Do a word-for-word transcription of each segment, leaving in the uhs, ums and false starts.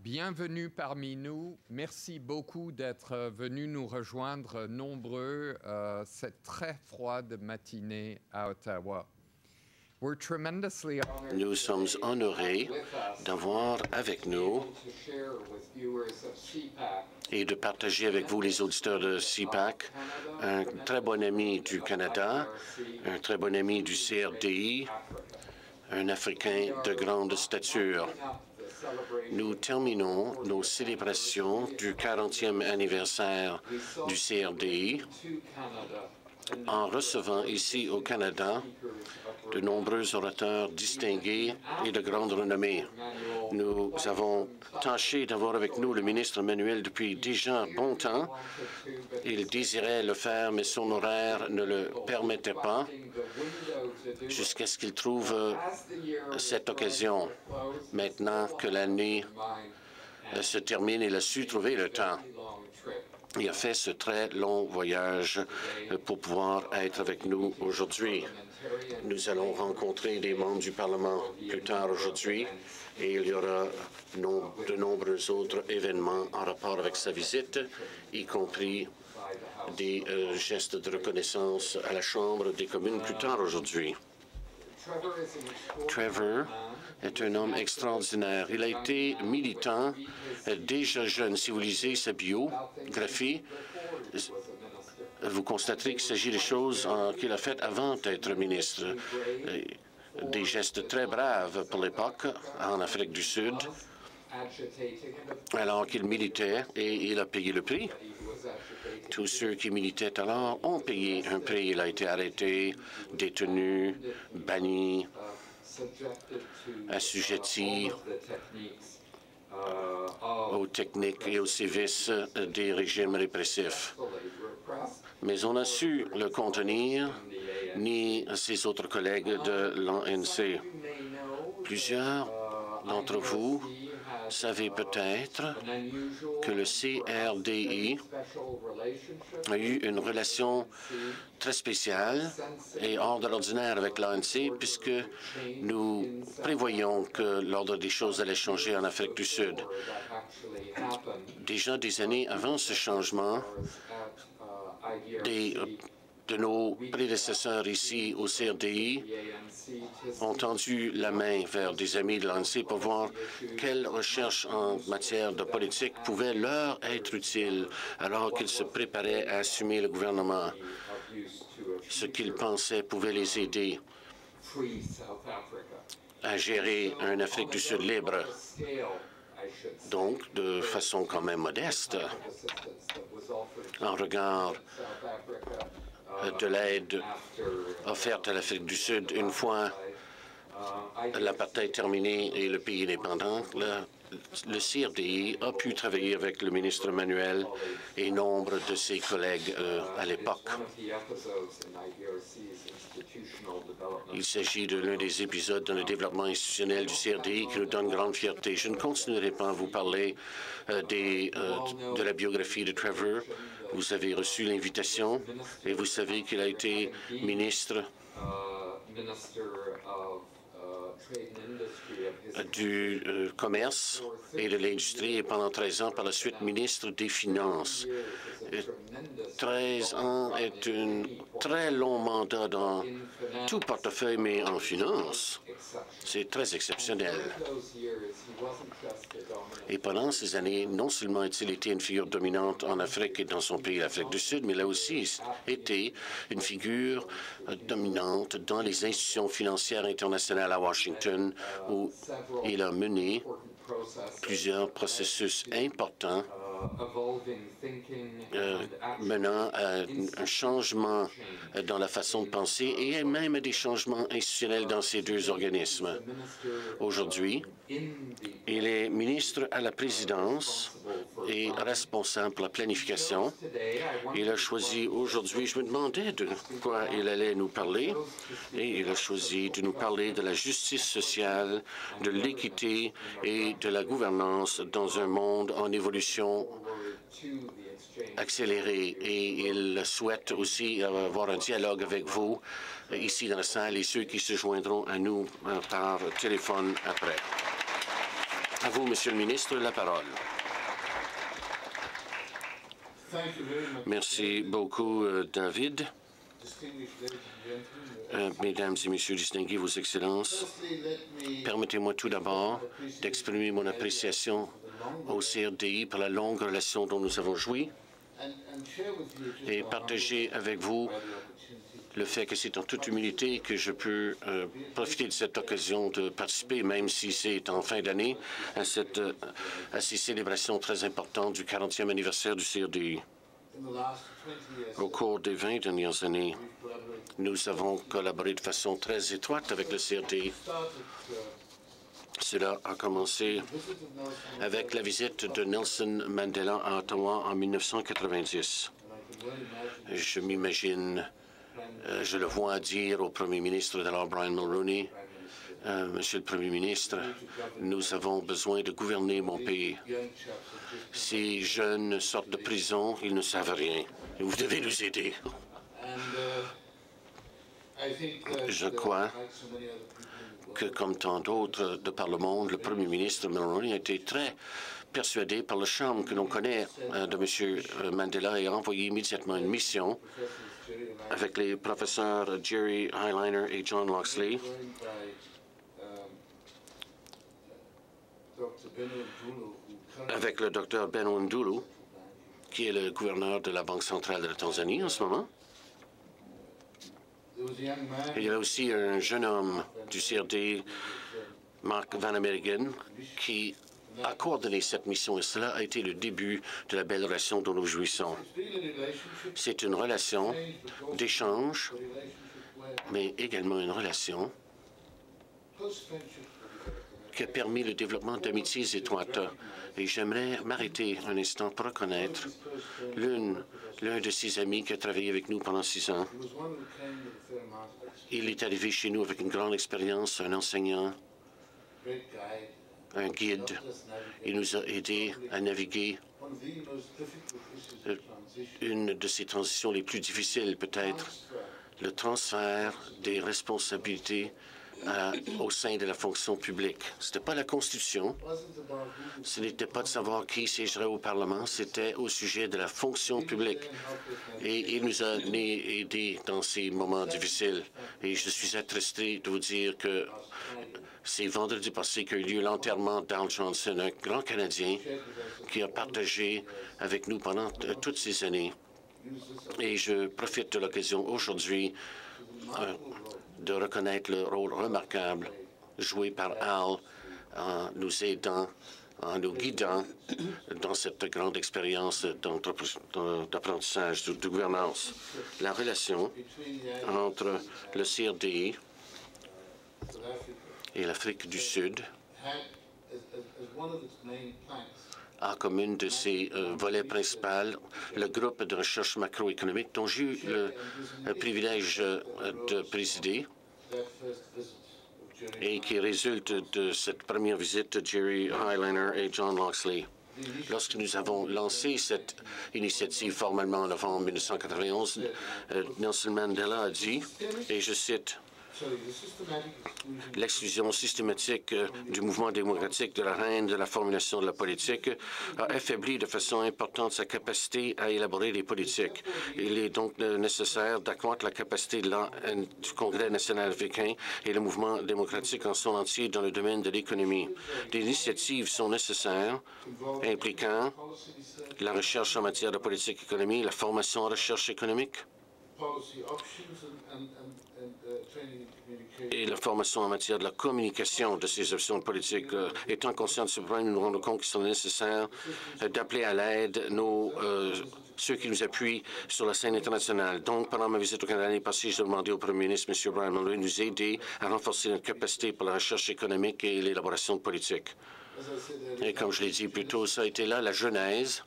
bienvenue parmi nous. Merci beaucoup d'être venus nous rejoindre nombreux euh, cette très froide matinée à Ottawa. Nous sommes honorés d'avoir avec nous et de partager avec vous, les auditeurs de C PAC, un très bon ami du Canada, un très bon ami du C R D I, un Africain de grande stature. Nous terminons nos célébrations du quarantième anniversaire du C R D I en recevant ici au Canada de nombreux orateurs distingués et de grande renommée. Nous avons tâché d'avoir avec nous le ministre Emmanuel depuis déjà un bon temps. Il désirait le faire, mais son horaire ne le permettait pas jusqu'à ce qu'il trouve cette occasion. Maintenant que l'année se termine, il a su trouver le temps. Il a fait ce très long voyage pour pouvoir être avec nous aujourd'hui. Nous allons rencontrer des membres du Parlement plus tard aujourd'hui et il y aura non, de nombreux autres événements en rapport avec sa visite, y compris des euh, gestes de reconnaissance à la Chambre des communes plus tard aujourd'hui. Trevor est un homme extraordinaire. Il a été militant euh, déjà jeune. Si vous lisez sa biographie, vous constaterez qu'il s'agit de choses euh, qu'il a faites avant d'être ministre. Euh, des gestes très braves pour l'époque en Afrique du Sud, alors qu'il militait, et il a payé le prix. Tous ceux qui militaient alors ont payé un prix. Il a été arrêté, détenu, banni, assujetti aux techniques et aux sévices des régimes répressifs. Mais on a su le contenir, ni ses autres collègues de l'A N C. Plusieurs d'entre vous savez peut-être que le C R D I a eu une relation très spéciale et hors de l'ordinaire avec l'A N C, puisque nous prévoyons que l'ordre des choses allait changer en Afrique du Sud. Déjà des années avant ce changement, des de nos prédécesseurs ici au C R D I ont tendu la main vers des amis de l'A N C pour voir quelles recherches en matière de politique pouvaient leur être utiles alors qu'ils se préparaient à assumer le gouvernement. Ce qu'ils pensaient pouvait les aider à gérer un Afrique du Sud libre. Donc, de façon quand même modeste, en regard de l'aide offerte à l'Afrique du Sud une fois l'apartheid terminé et le pays indépendant, le, le C R D I a pu travailler avec le ministre Emmanuel et nombre de ses collègues euh, à l'époque. Il s'agit de l'un des épisodes dans le développement institutionnel du C R D I qui nous donne grande fierté. Je ne continuerai pas à vous parler euh, des, euh, de la biographie de Trevor. Vous avez reçu l'invitation et vous savez qu'il a été ministre du euh, commerce et de l'industrie et pendant treize ans, par la suite, ministre des Finances. treize ans est un très long mandat dans tout portefeuille, mais en finance, c'est très exceptionnel. Et pendant ces années, non seulement a-t-il été une figure dominante en Afrique et dans son pays, l'Afrique du Sud, mais il a aussi été une figure euh, dominante dans les institutions financières internationales à Washington, où il a mené plusieurs processus importants euh, menant à un changement dans la façon de penser et même à des changements institutionnels dans ces deux organismes. Aujourd'hui, il est ministre à la présidence et responsable pour la planification. Il a choisi aujourd'hui, je me demandais de quoi il allait nous parler, et il a choisi de nous parler de la justice sociale, de l'équité et de la gouvernance dans un monde en évolution accélérée. Et il souhaite aussi avoir un dialogue avec vous ici dans la salle et ceux qui se joindront à nous par téléphone après. À vous, Monsieur le ministre, la parole. Merci beaucoup, David. Euh, mesdames et messieurs distingués, Vos Excellences, permettez-moi tout d'abord d'exprimer mon appréciation au C R D I pour la longue relation dont nous avons joui et partager avec vous le fait que c'est en toute humilité que je peux euh, profiter de cette occasion de participer, même si c'est en fin d'année, à, cette, euh, à ces célébrations très importantes du quarantième anniversaire du C R D I. Au cours des vingt dernières années, nous avons collaboré de façon très étroite avec le C R D I. Cela a commencé avec la visite de Nelson Mandela à Ottawa en mille neuf cent quatre-vingt-dix. Je m'imagine, euh, je le vois dire au Premier ministre de l'Or Brian Mulroney, euh, Monsieur le Premier ministre, nous avons besoin de gouverner mon pays. Ces jeunes sortent de prison, ils ne savent rien. Vous devez nous aider. Je crois que, comme tant d'autres de par le monde, le Premier ministre Mulroney a été très persuadé par le charme que l'on connaît euh, de M. Mandela et a envoyé immédiatement une mission avec les professeurs Jerry Highliner et John Loxley avec le docteur Ben Ndulu, qui est le gouverneur de la Banque centrale de la Tanzanie en ce moment. Il y a aussi un jeune homme du C R D, Mark Van Amerigen, qui a coordonné cette mission et cela a été le début de la belle relation dont nous jouissons. C'est une relation d'échange, mais également une relation qui a permis le développement d'amitiés étroites. Et j'aimerais m'arrêter un instant pour reconnaître l'un de ses amis qui a travaillé avec nous pendant six ans. Il est arrivé chez nous avec une grande expérience, un enseignant, un guide. Il nous a aidés à naviguer une de ces transitions les plus difficiles, peut-être, le transfert des responsabilités à, au sein de la fonction publique. Ce n'était pas la Constitution, ce n'était pas de savoir qui siégerait au Parlement, c'était au sujet de la fonction publique. Et il nous a aidés dans ces moments difficiles. Et je suis attristé de vous dire que c'est vendredi passé qu'a eu lieu l'enterrement d'Al Johnson, un grand Canadien qui a partagé avec nous pendant toutes ces années. Et je profite de l'occasion aujourd'hui euh, de reconnaître le rôle remarquable joué par Al en nous aidant, en nous guidant dans cette grande expérience d'apprentissage, de, de gouvernance. La relation entre le C R D I et l'Afrique du Sud a comme une de ses euh, volets principaux le groupe de recherche macroéconomique dont j'ai eu le, le privilège euh, de présider et qui résulte de cette première visite de Jerry Highliner et John Loxley. Lorsque nous avons lancé cette initiative formellement en novembre mille neuf cent quatre-vingt-onze, euh, Nelson Mandela a dit, et je cite, « L'exclusion systématique du mouvement démocratique de la reine de la formulation de la politique a affaibli de façon importante sa capacité à élaborer des politiques. Il est donc nécessaire d'accroître la capacité de la, du Congrès national africain et le mouvement démocratique en son entier dans le domaine de l'économie. Des initiatives sont nécessaires impliquant la recherche en matière de politique économique, la formation en recherche économique, et la formation en matière de la communication de ces options politiques. Euh, étant conscients de ce problème, nous nous rendons compte qu'il serait nécessaire euh, d'appeler à l'aide nos euh, ceux qui nous appuient sur la scène internationale. Donc, pendant ma visite au Canada l'année passée, j'ai demandé au Premier ministre, M. Brian Mulroney, de nous aider à renforcer notre capacité pour la recherche économique et l'élaboration de politiques. Et comme je l'ai dit plus tôt, ça a été là la genèse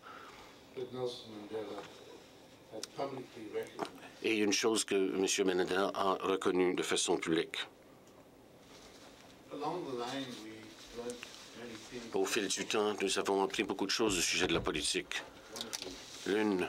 et une chose que M. Mandela a reconnue de façon publique. Au fil du temps, nous avons appris beaucoup de choses au sujet de la politique. L'une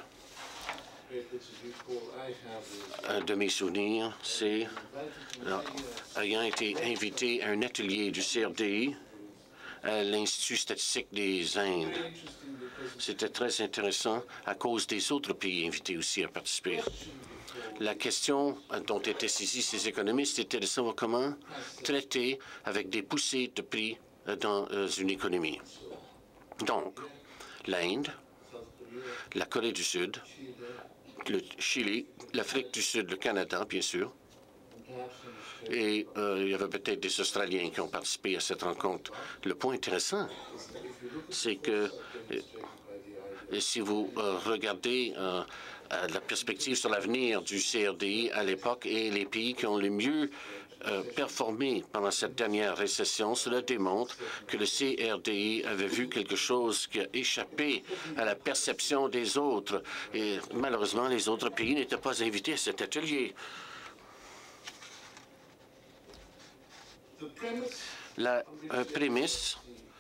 de mes souvenirs, c'est ayant été invité à un atelier du C R D I à l'Institut statistique des Indes. C'était très intéressant à cause des autres pays invités aussi à participer. La question dont étaient saisis ces économistes était de savoir comment traiter avec des poussées de prix dans une économie. Donc, l'Inde, la Corée du Sud, le Chili, l'Afrique du Sud, le Canada, bien sûr, et euh, il y avait peut-être des Australiens qui ont participé à cette rencontre. Le point intéressant, c'est que euh, si vous euh, regardez euh, la perspective sur l'avenir du C R D I à l'époque et les pays qui ont le mieux euh, performé pendant cette dernière récession, cela démontre que le C R D I avait vu quelque chose qui a échappé à la perception des autres. Et malheureusement, les autres pays n'étaient pas invités à cet atelier. La euh, prémisse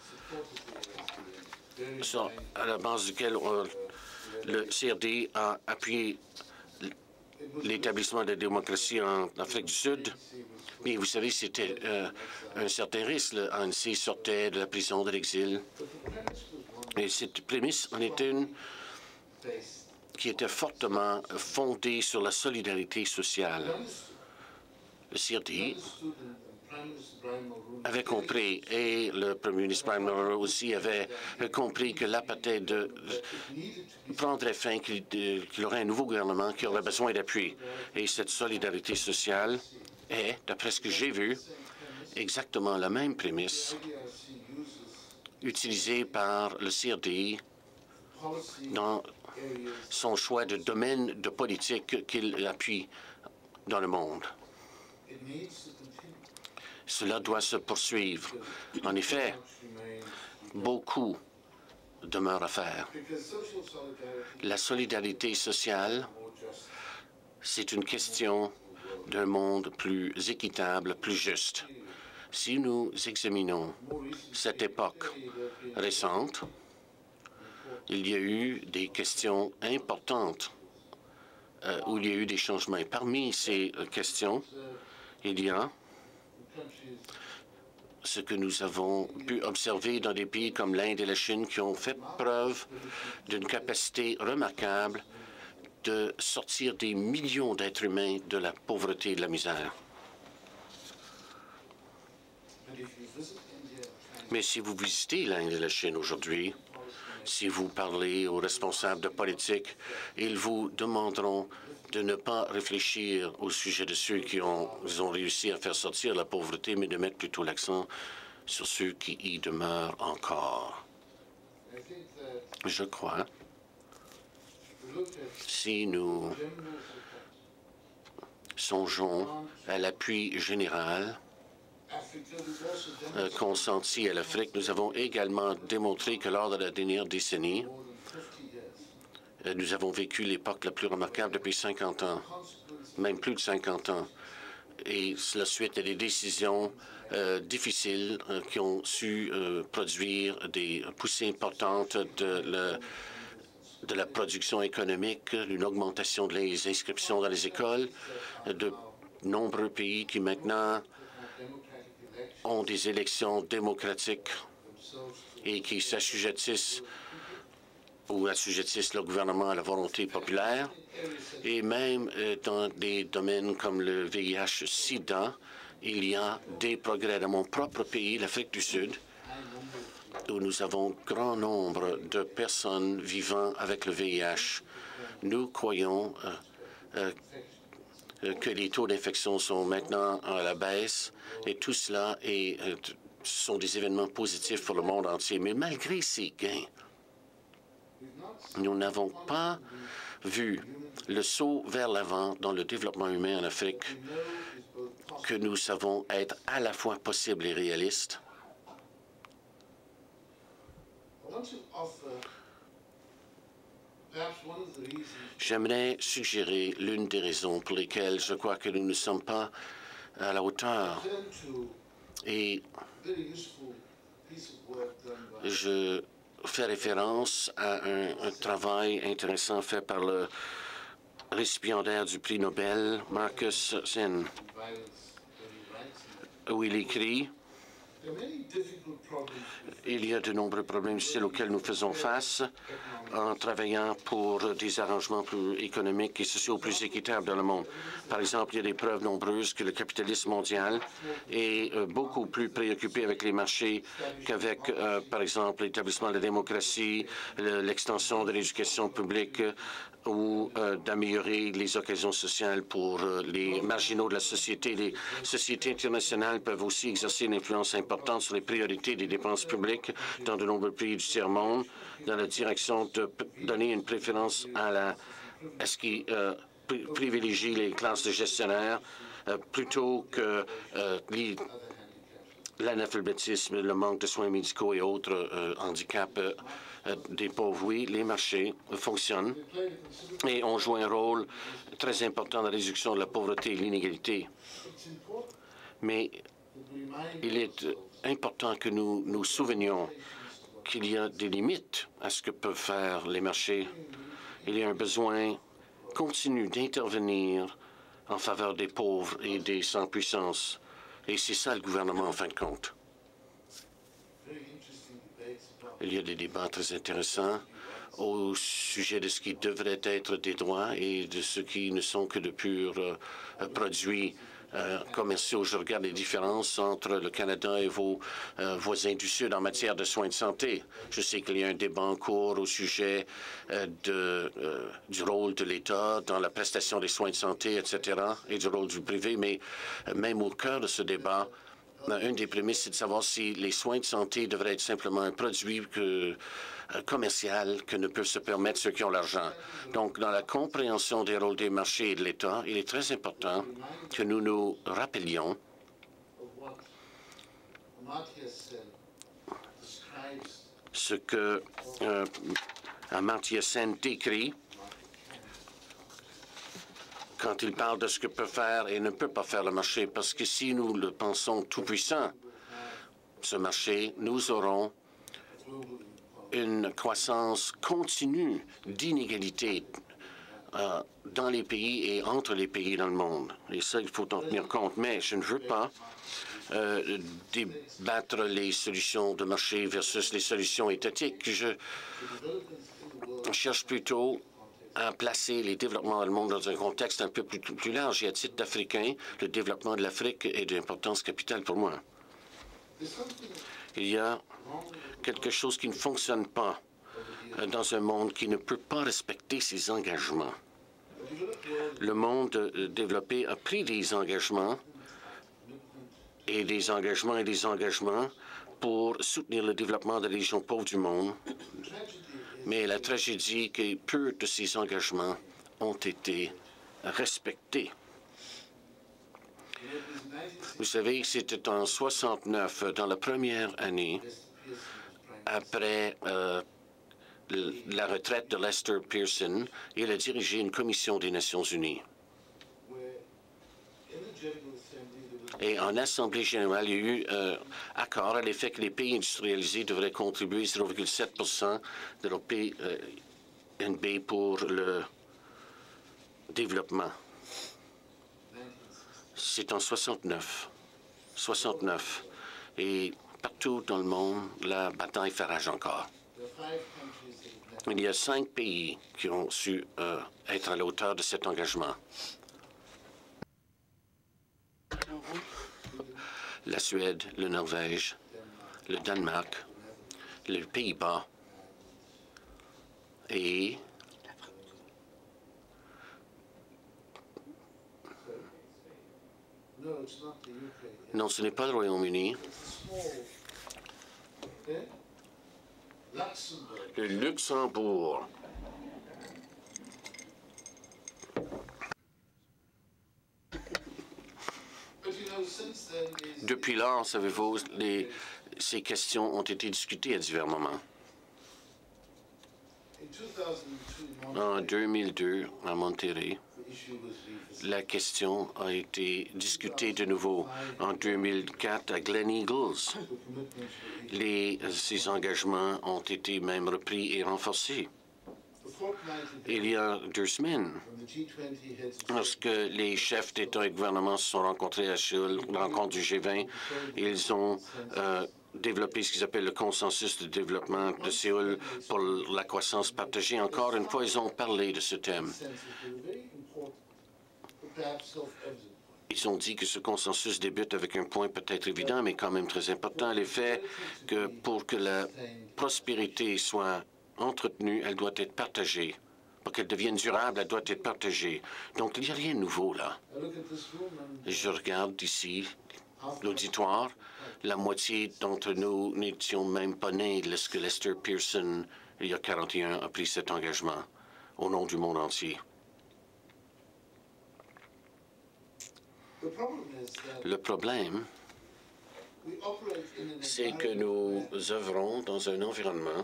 sur, à la base duquel on, le C R D I a appuyé l'établissement de la démocratie en Afrique du Sud. Mais vous savez, c'était euh, un certain risque. Le A N C sortait de la prison, de l'exil. Et cette prémisse en était une qui était fortement fondée sur la solidarité sociale. Le C R D I avait compris, et le premier ministre Brian Mulroney aussi avait compris que l'apartheid prendrait fin, qu'il qu'il aurait un nouveau gouvernement qui aurait besoin d'appui. Et cette solidarité sociale est, d'après ce que j'ai vu, exactement la même prémisse utilisée par le C R D I dans son choix de domaine de politique qu'il appuie dans le monde. Cela doit se poursuivre. En effet, beaucoup demeure à faire. La solidarité sociale, c'est une question d'un monde plus équitable, plus juste. Si nous examinons cette époque récente, il y a eu des questions importantes euh, où il y a eu des changements. Et parmi ces euh, questions, il y a ce que nous avons pu observer dans des pays comme l'Inde et la Chine qui ont fait preuve d'une capacité remarquable de sortir des millions d'êtres humains de la pauvreté et de la misère. Mais si vous visitez l'Inde et la Chine aujourd'hui, si vous parlez aux responsables de politique, ils vous demanderont de ne pas réfléchir au sujet de ceux qui ont, ont réussi à faire sortir la pauvreté, mais de mettre plutôt l'accent sur ceux qui y demeurent encore. Je crois, si nous songeons à l'appui général euh, consenti à l'Afrique, nous avons également démontré que lors de la dernière décennie, nous avons vécu l'époque la plus remarquable depuis cinquante ans, même plus de cinquante ans. Et cela suite à des décisions euh, difficiles euh, qui ont su euh, produire des poussées importantes de la, de la production économique, une augmentation des inscriptions dans les écoles, de nombreux pays qui maintenant ont des élections démocratiques et qui s'assujettissent ou assujettissent le gouvernement à la volonté populaire, et même euh, dans des domaines comme le V I H sida, il y a des progrès dans mon propre pays, l'Afrique du Sud, où nous avons grand nombre de personnes vivant avec le V I H. Nous croyons euh, euh, que les taux d'infection sont maintenant à la baisse, et tout cela est, euh, sont des événements positifs pour le monde entier. Mais malgré ces gains, nous n'avons pas vu le saut vers l'avant dans le développement humain en Afrique que nous savons être à la fois possible et réaliste. J'aimerais suggérer l'une des raisons pour lesquelles je crois que nous ne sommes pas à la hauteur. Et je fais référence à un, un travail intéressant fait par le récipiendaire du prix Nobel, Marcus Sen, où il écrit Il y a de nombreux problèmes difficiles auxquels nous faisons face en travaillant pour des arrangements plus économiques et sociaux plus équitables dans le monde. Par exemple, il y a des preuves nombreuses que le capitalisme mondial est euh, beaucoup plus préoccupé avec les marchés qu'avec, euh, par exemple, l'établissement de la démocratie, l'extension de l'éducation publique ou euh, d'améliorer les occasions sociales pour euh, les marginaux de la société. Les sociétés internationales peuvent aussi exercer une influence importante sur les priorités des dépenses publiques dans de nombreux pays du tiers-monde, dans la direction de donner une préférence à la à ce qui euh, privilégie les classes de gestionnaires euh, plutôt que euh, l'analphabétisme, le manque de soins médicaux et autres euh, handicaps euh, euh, des pauvres. Oui, les marchés fonctionnent et ont joué un rôle très important dans la réduction de la pauvreté et de l'inégalité. Mais il est important que nous nous souvenions qu'il y a des limites à ce que peuvent faire les marchés. Il y a un besoin continu d'intervenir en faveur des pauvres et des sans-puissance. Et c'est ça le gouvernement, en fin de compte. Il y a des débats très intéressants au sujet de ce qui devrait être des droits et de ce qui ne sont que de purs euh, produits euh, commerciaux. Je regarde les différences entre le Canada et vos euh, voisins du Sud en matière de soins de santé. Je sais qu'il y a un débat en cours au sujet euh, de, euh, du rôle de l'État dans la prestation des soins de santé, et cetera, et du rôle du privé, mais euh, même au cœur de ce débat, une des prémices, c'est de savoir si les soins de santé devraient être simplement un produit que, euh, commercial que ne peuvent se permettre ceux qui ont l'argent. Donc, dans la compréhension des rôles des marchés et de l'État, il est très important que nous nous rappelions ce que euh, Amartya Sen décrit quand il parle de ce que peut faire et ne peut pas faire le marché, parce que si nous le pensons tout-puissant, ce marché, nous aurons une croissance continue d'inégalités euh, dans les pays et entre les pays dans le monde. Et ça, il faut en tenir compte. Mais je ne veux pas euh, débattre les solutions de marché versus les solutions étatiques. Je cherche plutôt à placer les développements dans le monde dans un contexte un peu plus, plus large. Et à titre africain, le développement de l'Afrique est d'importance capitale pour moi. Il y a quelque chose qui ne fonctionne pas dans un monde qui ne peut pas respecter ses engagements. Le monde développé a pris des engagements et des engagements et des engagements pour soutenir le développement des régions pauvres du monde. Mais la tragédie est que peu de ces engagements ont été respectés. Vous savez, c'était en soixante-neuf, dans la première année, après euh, la retraite de Lester Pearson, il a dirigé une commission des Nations unies. Et en Assemblée générale, il y a eu euh, accord à l'effet que les pays industrialisés devraient contribuer zéro virgule sept pour cent de leur P N B pour le développement. C'est en soixante-neuf. soixante-neuf. Et partout dans le monde, la bataille fait rage encore. Il y a cinq pays qui ont su euh, être à la hauteur de cet engagement. La Suède, le Norvège, le Danemark, les Pays-Bas et non, ce n'est pas le Royaume-Uni. Le Luxembourg. Depuis lors, savez-vous, les, ces questions ont été discutées à divers moments. En deux mille deux, à Monterrey, la question a été discutée de nouveau. En deux mille quatre, à Glen Eagles, les, ces engagements ont été même repris et renforcés. il y a deux semaines, lorsque les chefs d'État et de gouvernement se sont rencontrés à Séoul, rencontre du G vingt, ils ont euh, développé ce qu'ils appellent le consensus de développement de Séoul pour la croissance partagée. Encore une fois, ils ont parlé de ce thème. Ils ont dit que ce consensus débute avec un point peut-être évident, mais quand même très important, l'effet que pour que la prospérité soit entretenue, elle doit être partagée. Pour qu'elle devienne durable, elle doit être partagée. Donc, il n'y a rien de nouveau là. Je regarde ici l'auditoire. La moitié d'entre nous n'étions même pas nés lorsque Lester Pearson, il y a quarante et un, a pris cet engagement au nom du monde entier. Le problème, c'est que nous œuvrons dans un environnement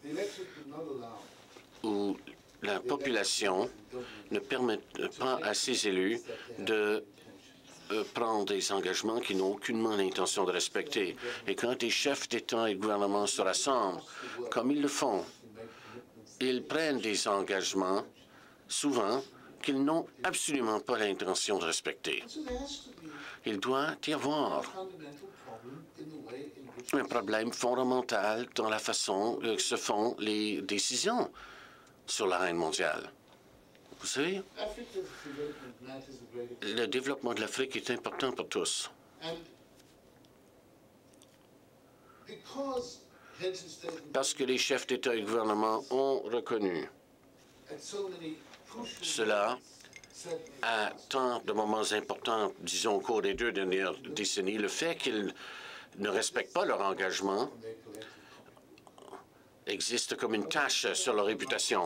où la population ne permet pas à ses élus de euh, prendre des engagements qu'ils n'ont aucunement l'intention de respecter. Et quand des chefs d'État et de gouvernement se rassemblent, comme ils le font, ils prennent des engagements, souvent, qu'ils n'ont absolument pas l'intention de respecter. Il doit y avoir un problème fondamental dans la façon que se font les décisions sur l'arène mondiale. Vous savez, le développement de l'Afrique est important pour tous. Parce que les chefs d'État et de gouvernement ont reconnu cela à tant de moments importants, disons au cours des deux dernières décennies, le fait qu'ils ne respectent pas leur engagement existe comme une tache sur leur réputation.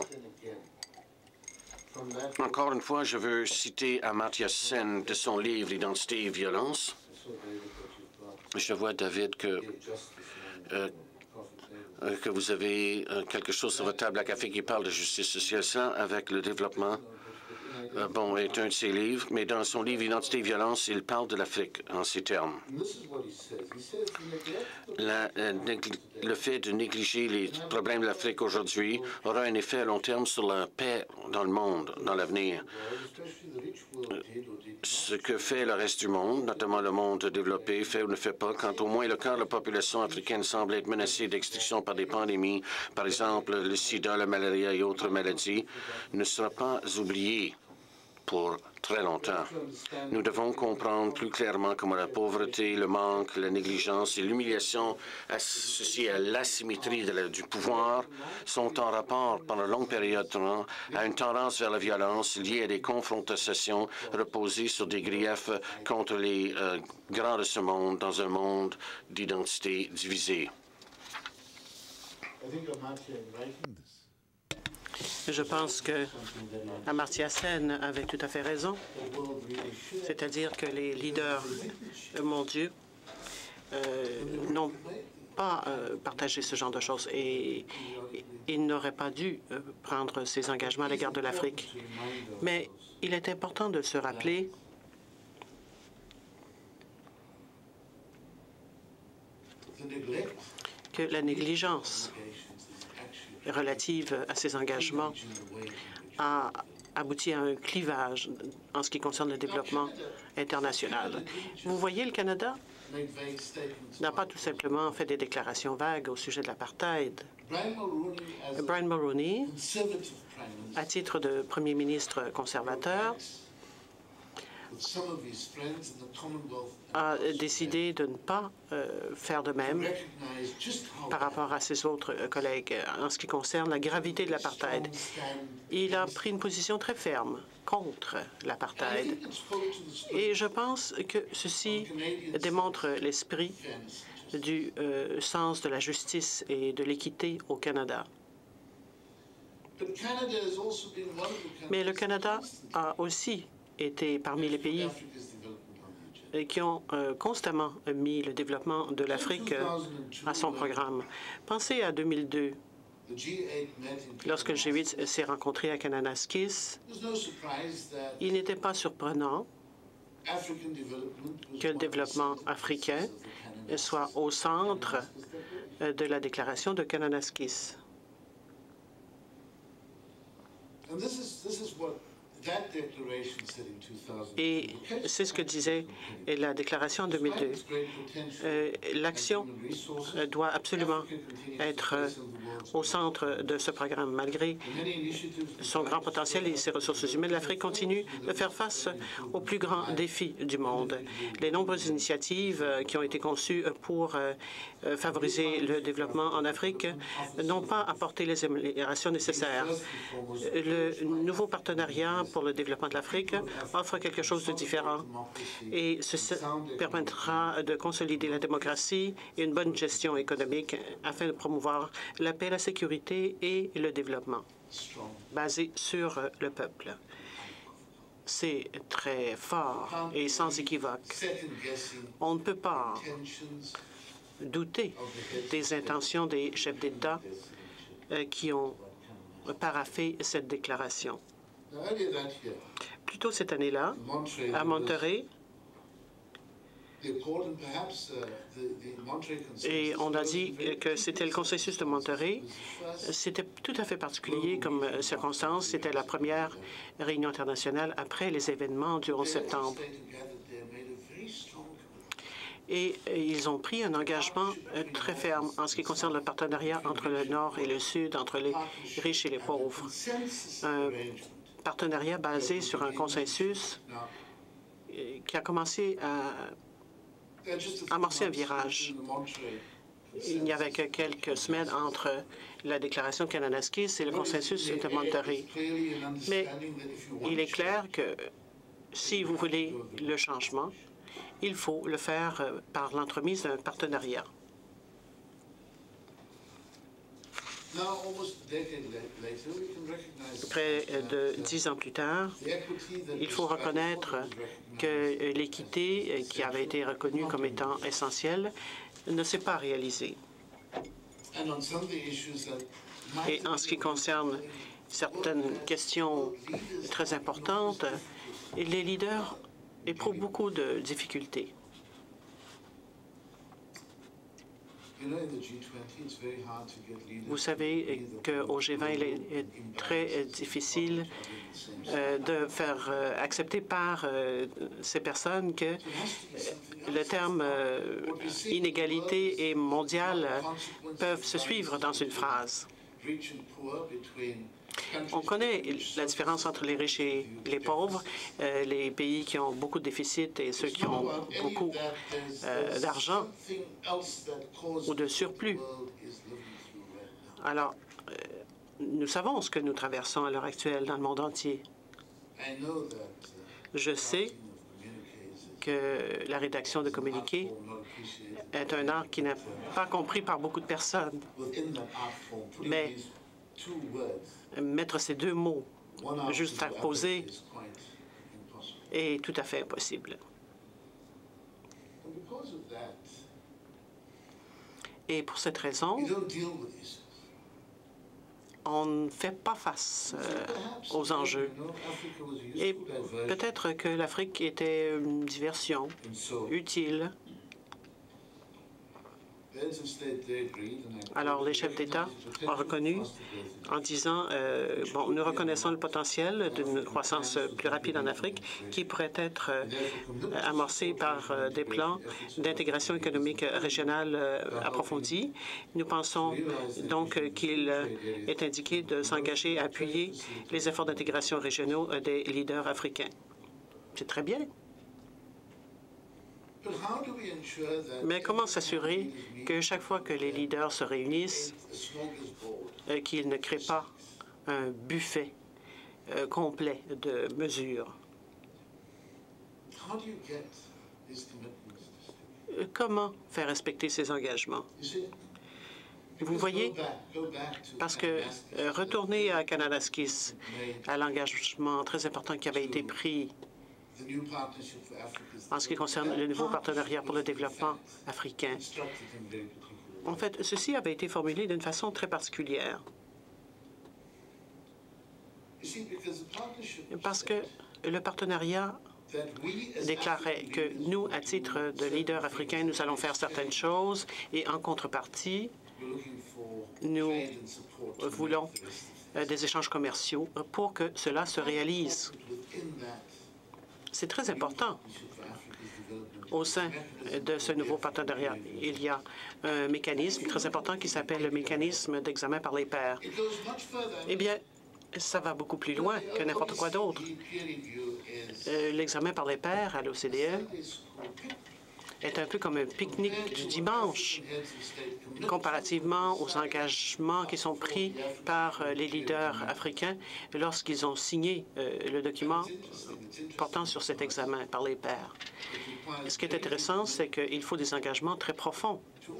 Encore une fois, je veux citer Amartya Sen de son livre « Identité et violence ». Je vois, David, que, euh, que vous avez euh, quelque chose sur votre table à café qui parle de justice sociale. Ça, avec le développement, euh, bon, est un de ses livres, mais dans son livre « Identité et violence », il parle de l'Afrique en ces termes. La, euh, le fait de négliger les problèmes de l'Afrique aujourd'hui aura un effet à long terme sur la paix dans le monde, dans l'avenir. Ce que fait le reste du monde, notamment le monde développé, fait ou ne fait pas, quand au moins le quart de la population africaine semble être menacée d'extinction par des pandémies, par exemple le sida, la malaria et autres maladies, ne sera pas oublié pour très longtemps. Nous devons comprendre plus clairement comment la pauvreté, le manque, la négligence et l'humiliation associées à l'asymétrie du pouvoir sont en rapport pendant une longue période de temps à une tendance vers la violence liée à des confrontations reposées sur des griefs contre les euh, grands de ce monde dans un monde d'identité divisée. Je pense que Amartya Sen avait tout à fait raison, c'est-à-dire que les leaders mondiaux euh, n'ont pas euh, partagé ce genre de choses et ils n'auraient pas dû euh, prendre ces engagements à l'égard de l'Afrique. Mais il est important de se rappeler que la négligence relative à ces engagements a abouti à un clivage en ce qui concerne le développement international. Vous voyez, le Canada n'a pas tout simplement fait des déclarations vagues au sujet de l'apartheid. Brian Mulroney, à titre de premier ministre conservateur, a décidé de ne pas euh, faire de même par rapport à ses autres collègues en ce qui concerne la gravité de l'apartheid. Il a pris une position très ferme contre l'apartheid. Et je pense que ceci démontre l'esprit du euh, sens de la justice et de l'équité au Canada. Mais le Canada a aussi été parmi les pays qui ont euh, constamment mis le développement de l'Afrique euh, à son programme. Pensez à deux mille deux, lorsque le G huit s'est rencontré à Kananaskis. Il n'était pas surprenant que le développement africain soit au centre euh, de la déclaration de Kananaskis. Et c'est ce que disait la déclaration en deux mille deux. Euh, L'action doit absolument être au centre de ce programme. Malgré son grand potentiel et ses ressources humaines, l'Afrique continue de faire face aux plus grands défis du monde. Les nombreuses initiatives qui ont été conçues pour favoriser le développement en Afrique n'ont pas apporté les améliorations nécessaires. Le nouveau partenariat pour le développement de l'Afrique offre quelque chose de différent et ceci permettra de consolider la démocratie et une bonne gestion économique afin de promouvoir la paix, la sécurité et le développement basé sur le peuple. C'est très fort et sans équivoque. On ne peut pas douter des intentions des chefs d'État qui ont paraphé cette déclaration. Plus tôt cette année-là, à Monterrey, et on a dit que c'était le consensus de Monterrey. C'était tout à fait particulier comme circonstance. C'était la première réunion internationale après les événements du onze septembre. Et ils ont pris un engagement très ferme en ce qui concerne le partenariat entre le Nord et le Sud, entre les riches et les pauvres. Un partenariat basé sur un consensus qui a commencé à amorcer un virage. Il n'y avait que quelques semaines entre la déclaration de Kananaskis et le consensus de Monterrey. Mais il est clair que si vous voulez le changement, il faut le faire par l'entremise d'un partenariat. Près de dix ans plus tard, il faut reconnaître que l'équité, qui avait été reconnue comme étant essentielle, ne s'est pas réalisée. Et en ce qui concerne certaines questions très importantes, les leaders éprouvent beaucoup de difficultés. Vous savez qu'au G vingt, il est très difficile euh, de faire euh, accepter par euh, ces personnes que le terme euh, inégalité et mondiale peuvent se suivre dans une phrase. On connaît la différence entre les riches et les pauvres, euh, les pays qui ont beaucoup de déficits et ceux qui ont beaucoup euh, d'argent ou de surplus. Alors, euh, nous savons ce que nous traversons à l'heure actuelle dans le monde entier. Je sais que la rédaction de communiqués est un art qui n'est pas compris par beaucoup de personnes. Mais mettre ces deux mots juxtaposés est tout à fait impossible. Et pour cette raison, on ne fait pas face euh, aux enjeux. Et peut-être que l'Afrique était une diversion utile. Alors, les chefs d'État ont reconnu en disant euh, bon, nous reconnaissons le potentiel d'une croissance plus rapide en Afrique qui pourrait être euh, amorcée par euh, des plans d'intégration économique régionale euh, approfondis. Nous pensons donc euh, qu'il euh, est indiqué de s'engager à appuyer les efforts d'intégration régionaux euh, des leaders africains. C'est très bien. Mais comment s'assurer que chaque fois que les leaders se réunissent, euh, qu'ils ne créent pas un buffet euh, complet de mesures? Euh, comment faire respecter ces engagements? Vous voyez, parce que euh, retourner à Kananaskis, à l'engagement très important qui avait été pris en ce qui concerne le nouveau partenariat pour le développement africain. En fait, ceci avait été formulé d'une façon très particulière. Parce que le partenariat déclarait que nous, à titre de leader africain, nous allons faire certaines choses et en contrepartie, nous voulons euh, des échanges commerciaux pour que cela se réalise. C'est très important. Au sein de ce nouveau partenariat, il y a un mécanisme très important qui s'appelle le mécanisme d'examen par les pairs. Eh bien, ça va beaucoup plus loin que n'importe quoi d'autre. Euh, L'examen par les pairs à l'O C D E est un peu comme un pique-nique du dimanche, comparativement aux engagements qui sont pris par euh, les leaders africains lorsqu'ils ont signé euh, le document portant sur cet examen par les pairs. Ce qui est intéressant, c'est qu'il faut des engagements très profonds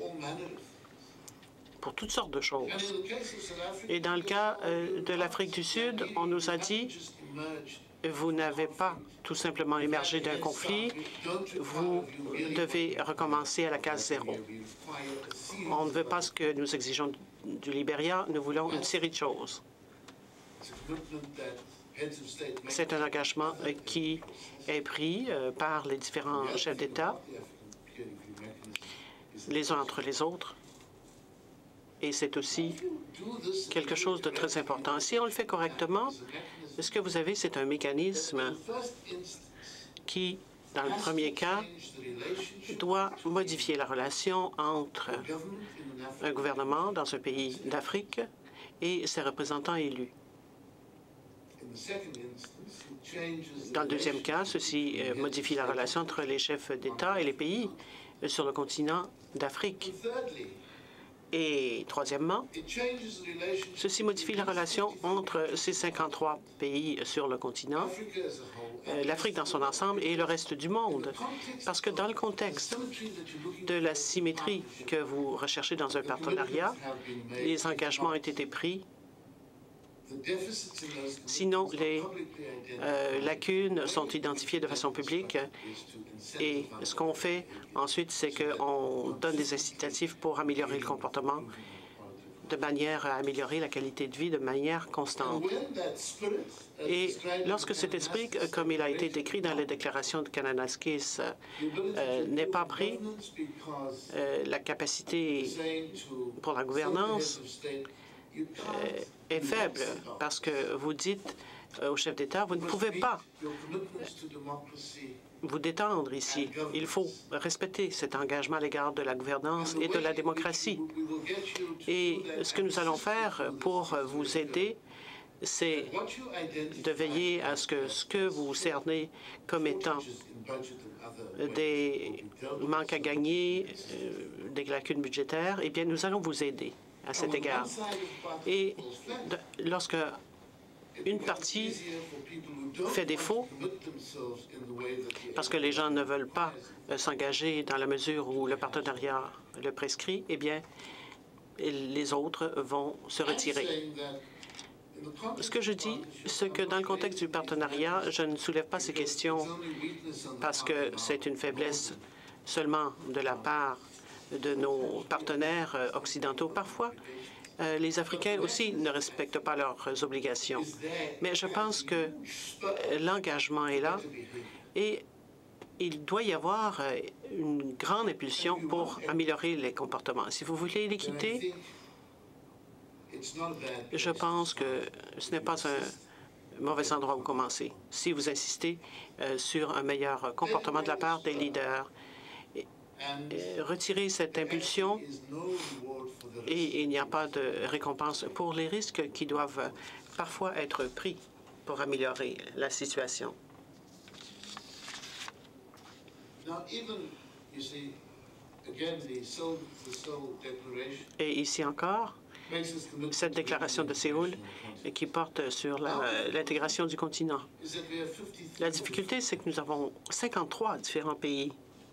pour toutes sortes de choses. Et dans le cas euh, de l'Afrique du Sud, on nous a dit vous n'avez pas tout simplement émergé d'un conflit, vous devez recommencer à la case zéro. On ne veut pas ce que nous exigeons du Libéria, nous voulons une série de choses. C'est un engagement qui est pris par les différents chefs d'État, les uns entre les autres, et c'est aussi quelque chose de très important. Si on le fait correctement, ce que vous avez, c'est un mécanisme qui, dans le premier cas, doit modifier la relation entre un gouvernement dans un pays d'Afrique et ses représentants élus. Dans le deuxième cas, ceci modifie la relation entre les chefs d'État et les pays sur le continent d'Afrique. Et troisièmement, ceci modifie la relation entre ces cinquante-trois pays sur le continent, euh, l'Afrique dans son ensemble et le reste du monde. Parce que dans le contexte de la symétrie que vous recherchez dans un partenariat, les engagements ont été pris. Sinon, les euh, lacunes sont identifiées de façon publique et ce qu'on fait ensuite, c'est qu'on donne des incitatifs pour améliorer le comportement de manière à améliorer la qualité de vie de manière constante. Et lorsque cet esprit, comme il a été décrit dans la déclaration de Kananaskis, euh, n'est pas pris, euh, la capacité pour la gouvernance euh, est faible parce que vous dites euh, au chef d'État, vous ne pouvez pas vous détendre ici. Il faut respecter cet engagement à l'égard de la gouvernance et de la démocratie. Et ce que nous allons faire pour vous aider, c'est de veiller à ce que ce que vous cernez comme étant des manques à gagner, euh, des lacunes budgétaires, eh bien, nous allons vous aider à cet égard. Et de, lorsque une partie fait défaut, parce que les gens ne veulent pas euh, s'engager dans la mesure où le partenariat le prescrit, eh bien, les autres vont se retirer. Ce que je dis, c'est que dans le contexte du partenariat, je ne soulève pas ces questions parce que c'est une faiblesse seulement de la part de nos partenaires occidentaux. Parfois, euh, les Africains aussi ne respectent pas leurs obligations. Mais je pense que l'engagement est là et il doit y avoir une grande impulsion pour améliorer les comportements. Si vous voulez l'équité, je pense que ce n'est pas un mauvais endroit où commencer. Si vous insistez euh, sur un meilleur comportement de la part des leaders, et, et retirer cette impulsion et il n'y a pas de récompense pour les risques qui doivent parfois être pris pour améliorer la situation. Et ici encore, cette déclaration de Séoul qui porte sur l'intégration du continent. La difficulté, c'est que nous avons cinquante-trois différents pays.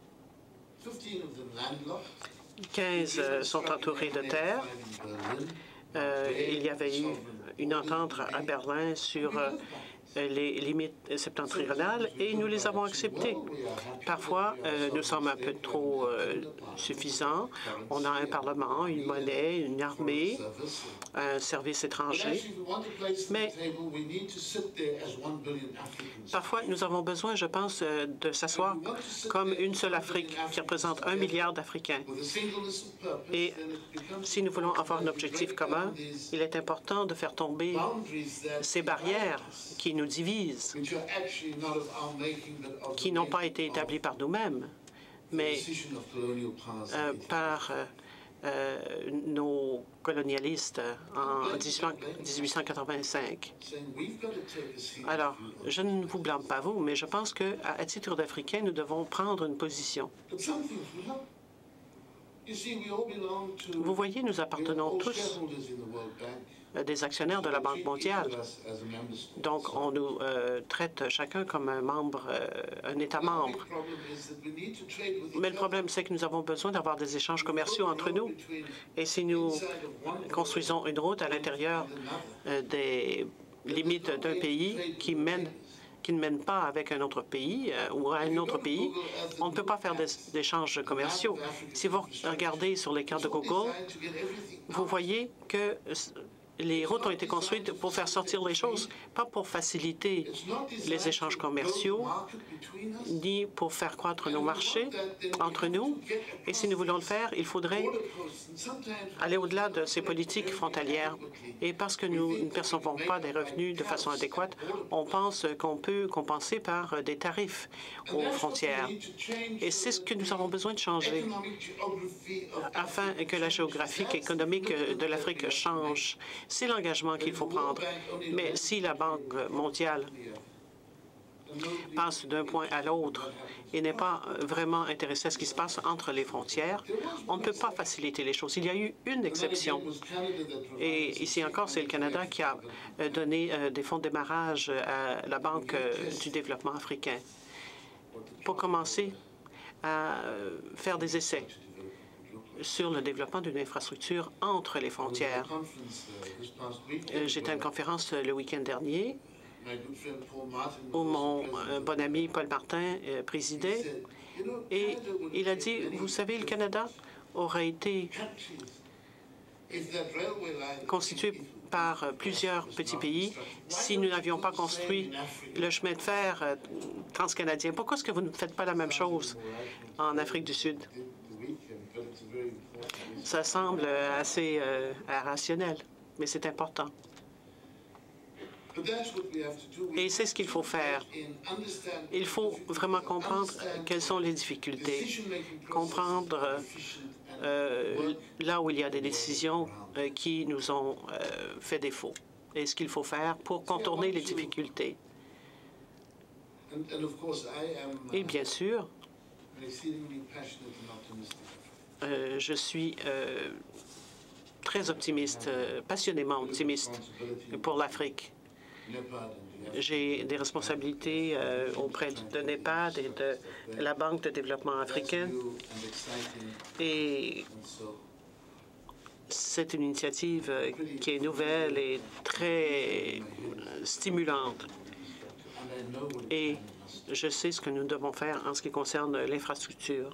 quinze sont entourés de terre. Euh, il y avait eu une entente à Berlin sur euh, les limites septentrionales et nous les avons acceptées. Parfois, euh, nous sommes un peu trop euh, suffisants. On a un Parlement, une monnaie, une armée, un service étranger. Mais parfois, nous avons besoin, je pense, de s'asseoir comme une seule Afrique qui représente un milliard d'Africains. Et si nous voulons avoir un objectif commun, il est important de faire tomber ces barrières qui nous divisent, qui n'ont pas été établies par nous-mêmes, mais euh, par euh, euh, nos colonialistes en dix-huit cent quatre-vingt-cinq. Alors, je ne vous blâme pas vous, mais je pense qu'à titre d'Africains, nous devons prendre une position. Vous voyez, nous appartenons tous des actionnaires de la Banque mondiale. Donc, on nous euh, traite chacun comme un membre, euh, un État membre. Mais le problème, c'est que nous avons besoin d'avoir des échanges commerciaux entre nous. Et si nous construisons une route à l'intérieur euh, des limites d'un pays qui mène qui ne mène pas avec un autre pays euh, ou à un autre pays, on ne peut pas faire d'échanges commerciaux. Si vous regardez sur les cartes de Google, vous voyez que les routes ont été construites pour faire sortir les choses, pas pour faciliter les échanges commerciaux, ni pour faire croître nos marchés entre nous. Et si nous voulons le faire, il faudrait aller au-delà de ces politiques frontalières. Et parce que nous ne percevons pas des revenus de façon adéquate, on pense qu'on peut compenser par des tarifs aux frontières. Et c'est ce que nous avons besoin de changer afin que la géographie économique de l'Afrique change. C'est l'engagement qu'il faut prendre. Mais si la Banque mondiale passe d'un point à l'autre et n'est pas vraiment intéressée à ce qui se passe entre les frontières, on ne peut pas faciliter les choses. Il y a eu une exception. Et ici encore, c'est le Canada qui a donné des fonds de démarrage à la Banque du développement africain pour commencer à faire des essais sur le développement d'une infrastructure entre les frontières. J'étais à une conférence le week-end dernier où mon bon ami Paul Martin présidait et il a dit, vous savez, le Canada aurait été constitué par plusieurs petits pays si nous n'avions pas construit le chemin de fer transcanadien. Pourquoi est-ce que vous ne faites pas la même chose en Afrique du Sud? Ça semble assez euh, irrationnel, mais c'est important. Et c'est ce qu'il faut faire. Il faut vraiment comprendre quelles sont les difficultés, comprendre euh, là où il y a des décisions euh, qui nous ont euh, fait défaut et ce qu'il faut faire pour contourner les difficultés. Et bien sûr, Euh, je suis euh, très optimiste, euh, passionnément optimiste pour l'Afrique. J'ai des responsabilités euh, auprès de NEPAD et de la Banque de développement africaine. Et c'est une initiative euh, qui est nouvelle et très stimulante. Et je sais ce que nous devons faire en ce qui concerne l'infrastructure.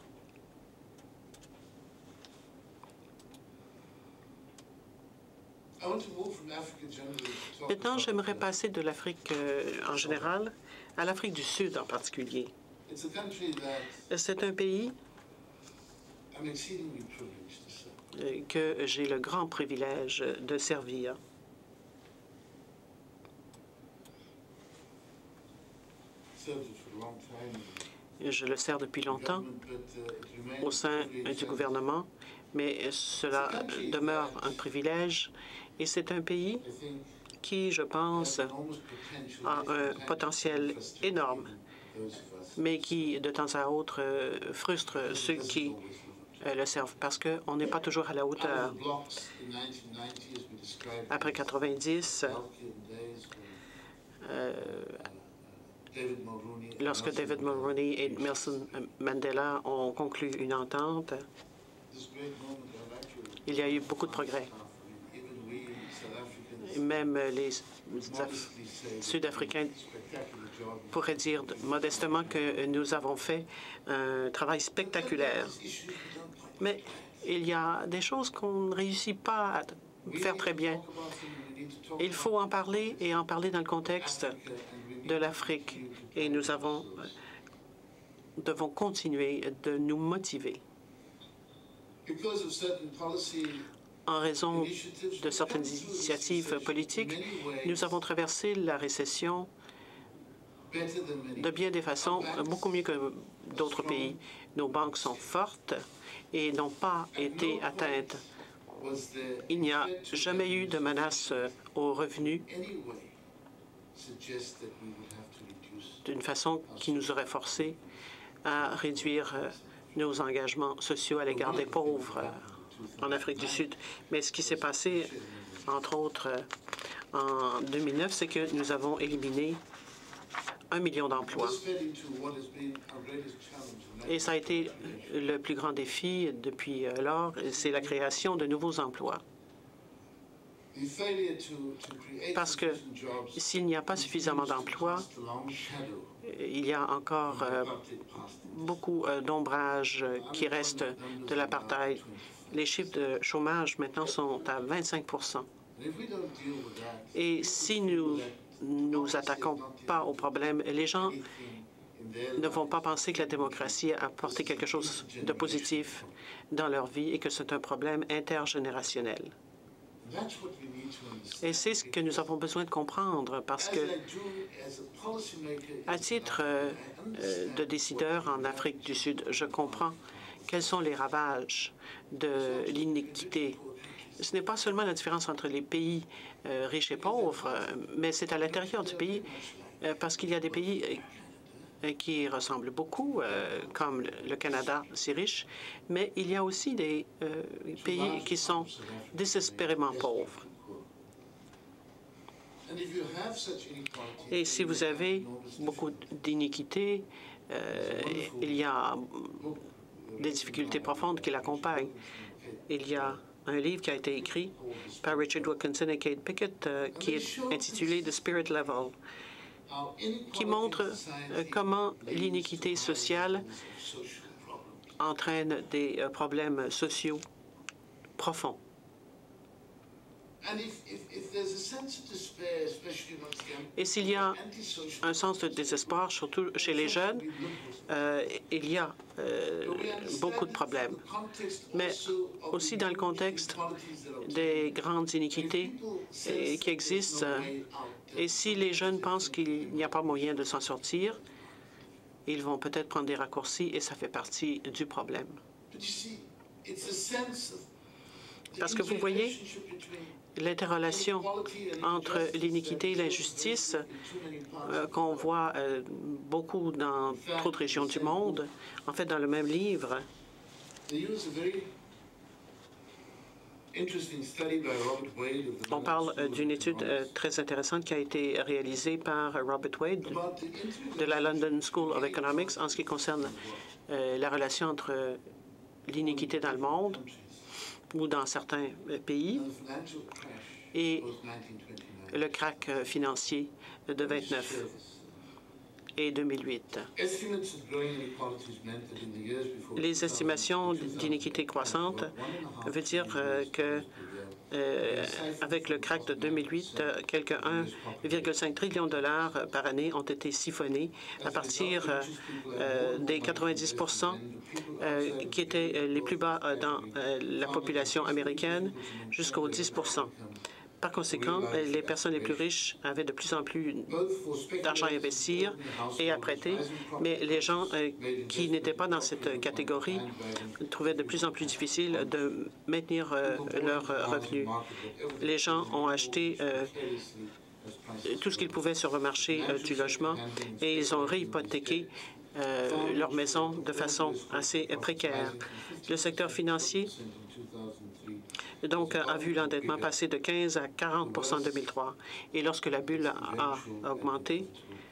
Maintenant, j'aimerais passer de l'Afrique euh, en général à l'Afrique du Sud en particulier. C'est un pays euh, que j'ai le grand privilège de servir. Je le sers depuis longtemps au sein du gouvernement, mais cela demeure un privilège et c'est un pays qui, je pense, a un potentiel énorme, mais qui, de temps à autre, frustre ceux qui le servent parce qu'on n'est pas toujours à la hauteur. Après quatre-vingt-dix, euh, lorsque David Mulroney et Nelson Mandela ont conclu une entente, il y a eu beaucoup de progrès. Mais problème. Les Sud-Africains pourraient dire modestement que nous avons fait un travail spectaculaire. Mais il y a des choses qu'on ne réussit pas à faire très bien. Il faut en parler et en parler dans le contexte de l'Afrique. Et nous avons, devons continuer de nous motiver. En raison de certaines initiatives politiques, nous avons traversé la récession de bien des façons, beaucoup mieux que d'autres pays. Nos banques sont fortes et n'ont pas été atteintes. Il n'y a jamais eu de menace aux revenus d'une façon qui nous aurait forcés à réduire nos engagements sociaux à l'égard des pauvres en Afrique du Sud. Mais ce qui s'est passé, entre autres, en deux mille neuf, c'est que nous avons éliminé un million d'emplois. Et ça a été le plus grand défi depuis lors, c'est la création de nouveaux emplois. Parce que s'il n'y a pas suffisamment d'emplois, il y a encore euh, beaucoup euh, d'ombrage qui reste de l'apartheid. Les chiffres de chômage maintenant sont à vingt-cinq pour cent. Et si nous ne nous attaquons pas au problème, les gens ne vont pas penser que la démocratie a apporté quelque chose de positif dans leur vie et que c'est un problème intergénérationnel. Et c'est ce que nous avons besoin de comprendre parce que, à titre euh, de décideur en Afrique du Sud, je comprends quels sont les ravages de l'iniquité. Ce n'est pas seulement la différence entre les pays euh, riches et pauvres, mais c'est à l'intérieur du pays, euh, parce qu'il y a des pays euh, qui ressemblent beaucoup, euh, comme le Canada, si riche, mais il y a aussi des euh, pays qui sont désespérément pauvres. Et si vous avez beaucoup d'iniquité, euh, il y a des difficultés profondes qui l'accompagnent. Il y a un livre qui a été écrit par Richard Wilkinson et Kate Pickett euh, qui est intitulé « The Spirit Level », qui montre euh, comment l'iniquité sociale entraîne des euh, problèmes sociaux profonds. Et s'il y a un sens de désespoir, surtout chez les jeunes, euh, il y a euh, beaucoup de problèmes. Mais aussi dans le contexte des grandes iniquités euh, qui existent, euh, et si les jeunes pensent qu'il n'y a pas moyen de s'en sortir, ils vont peut-être prendre des raccourcis et ça fait partie du problème. Parce que vous voyez, l'interrelation entre l'iniquité et l'injustice euh, qu'on voit euh, beaucoup dans trop de régions du monde. En fait, dans le même livre, on parle euh, d'une étude euh, très intéressante qui a été réalisée par Robert Wade de la London School of Economics en ce qui concerne euh, la relation entre l'iniquité dans le monde ou dans certains pays et le krach financier de vingt-neuf et deux mille huit. Les estimations d'iniquité croissante veulent dire euh, que euh, avec le krach de deux mille huit, euh, quelque un virgule cinq trillion de dollars par année ont été siphonnés à partir euh, des quatre-vingt-dix pour cent euh, qui étaient les plus bas euh, dans euh, la population américaine jusqu'aux dix pour cent. Par conséquent, les personnes les plus riches avaient de plus en plus d'argent à investir et à prêter, mais les gens euh, qui n'étaient pas dans cette catégorie trouvaient de plus en plus difficile de maintenir euh, leurs revenus. Les gens ont acheté euh, tout ce qu'ils pouvaient sur le marché euh, du logement et ils ont réhypothéqué euh, leur maison de façon assez précaire. Le secteur financier donc, a vu l'endettement passer de quinze à quarante pour cent en deux mille trois. Et lorsque la bulle a augmenté,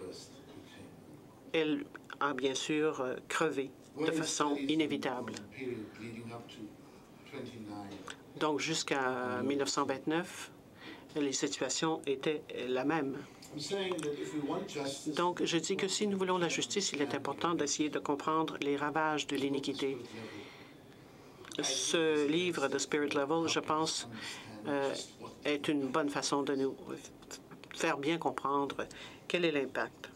elle a bien sûr crevé de façon inévitable. Donc, jusqu'à mille neuf cent vingt-neuf, les situations étaient la même. Donc, je dis que si nous voulons la justice, il est important d'essayer de comprendre les ravages de l'iniquité. Ce livre de Spirit Level, je pense, euh, est une bonne façon de nous faire bien comprendre quel est l'impact.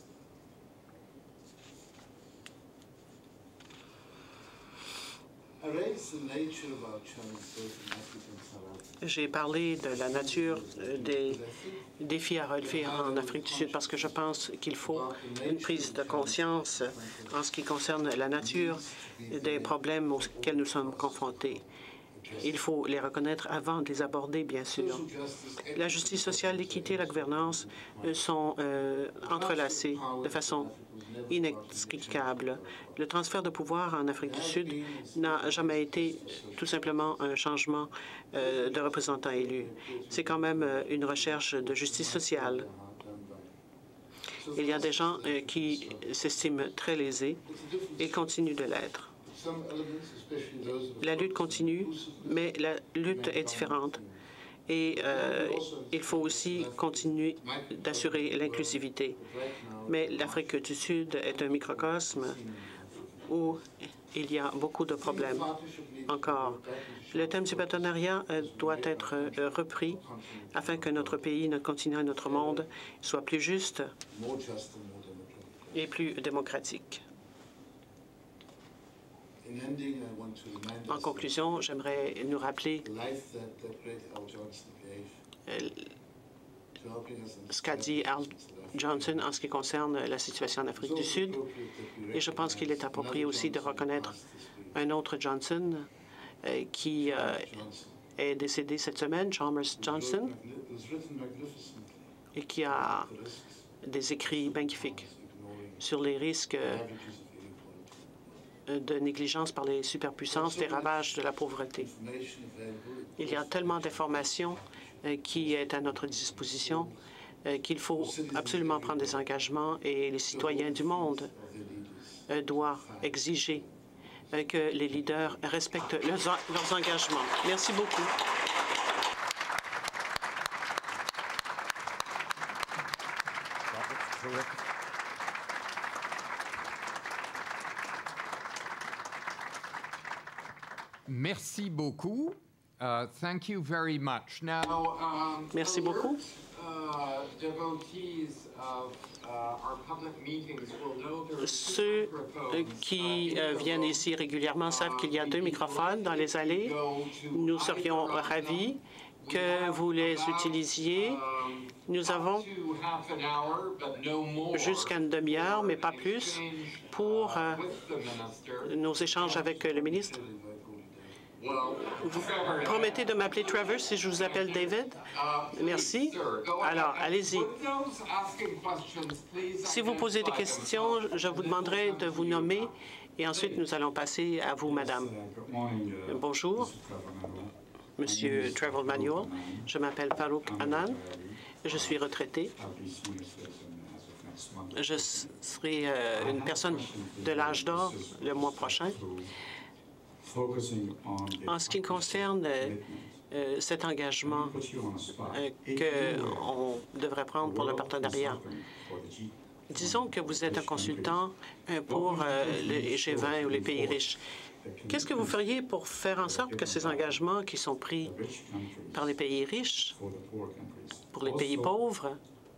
J'ai parlé de la nature des défis à relever en Afrique du Sud parce que je pense qu'il faut une prise de conscience en ce qui concerne la nature des problèmes auxquels nous sommes confrontés. Il faut les reconnaître avant de les aborder, bien sûr. La justice sociale, l'équité et la gouvernance sont euh, entrelacées de façon inextricable. Le transfert de pouvoir en Afrique du Sud n'a jamais été tout simplement un changement euh, de représentants élus. C'est quand même euh, une recherche de justice sociale. Il y a des gens euh, qui s'estiment très lésés et continuent de l'être. La lutte continue, mais la lutte est différente. Et euh, il faut aussi continuer d'assurer l'inclusivité. Mais l'Afrique du Sud est un microcosme où il y a beaucoup de problèmes encore. Le thème du partenariat euh, doit être euh, repris afin que notre pays, notre continent et notre monde soient plus justes et plus démocratiques. En conclusion, j'aimerais nous rappeler ce qu'a dit Al Johnson en ce qui concerne la situation en Afrique du Sud. Et je pense qu'il est approprié aussi de reconnaître un autre Johnson euh, qui euh, est décédé cette semaine, Chalmers Johnson, et qui a des écrits magnifiques sur les risques euh, de négligence par les superpuissances, des ravages de la pauvreté. Il y a tellement d'informations euh, qui est à notre disposition euh, qu'il faut absolument prendre des engagements et les citoyens du monde euh, doivent exiger euh, que les leaders respectent leurs, leurs engagements. Merci beaucoup. Merci beaucoup. Uh, thank you very much. Now, um, Merci beaucoup. Uh, devotees of, uh, our public meetings will know there are Ceux euh, qui euh, viennent ici régulièrement savent qu'il y a deux microphones dans les allées. Nous serions ravis que vous les utilisiez. Nous avons jusqu'à une demi-heure, mais pas plus, pour euh, nos échanges avec le ministre. Vous promettez de m'appeler Trevor si je vous appelle David? Merci. Alors, allez-y. Si vous posez des questions, je vous demanderai de vous nommer et ensuite nous allons passer à vous, Madame. Bonjour, Monsieur Trevor Manuel. Je m'appelle Farouk Annan. Je suis retraité. Je serai euh, une personne de l'âge d'or le mois prochain. En ce qui concerne euh, euh, cet engagement euh, qu'on devrait prendre pour le partenariat, disons que vous êtes un consultant euh, pour euh, les G vingt ou les pays riches. Qu'est-ce que vous feriez pour faire en sorte que ces engagements qui sont pris par les pays riches, pour les pays pauvres,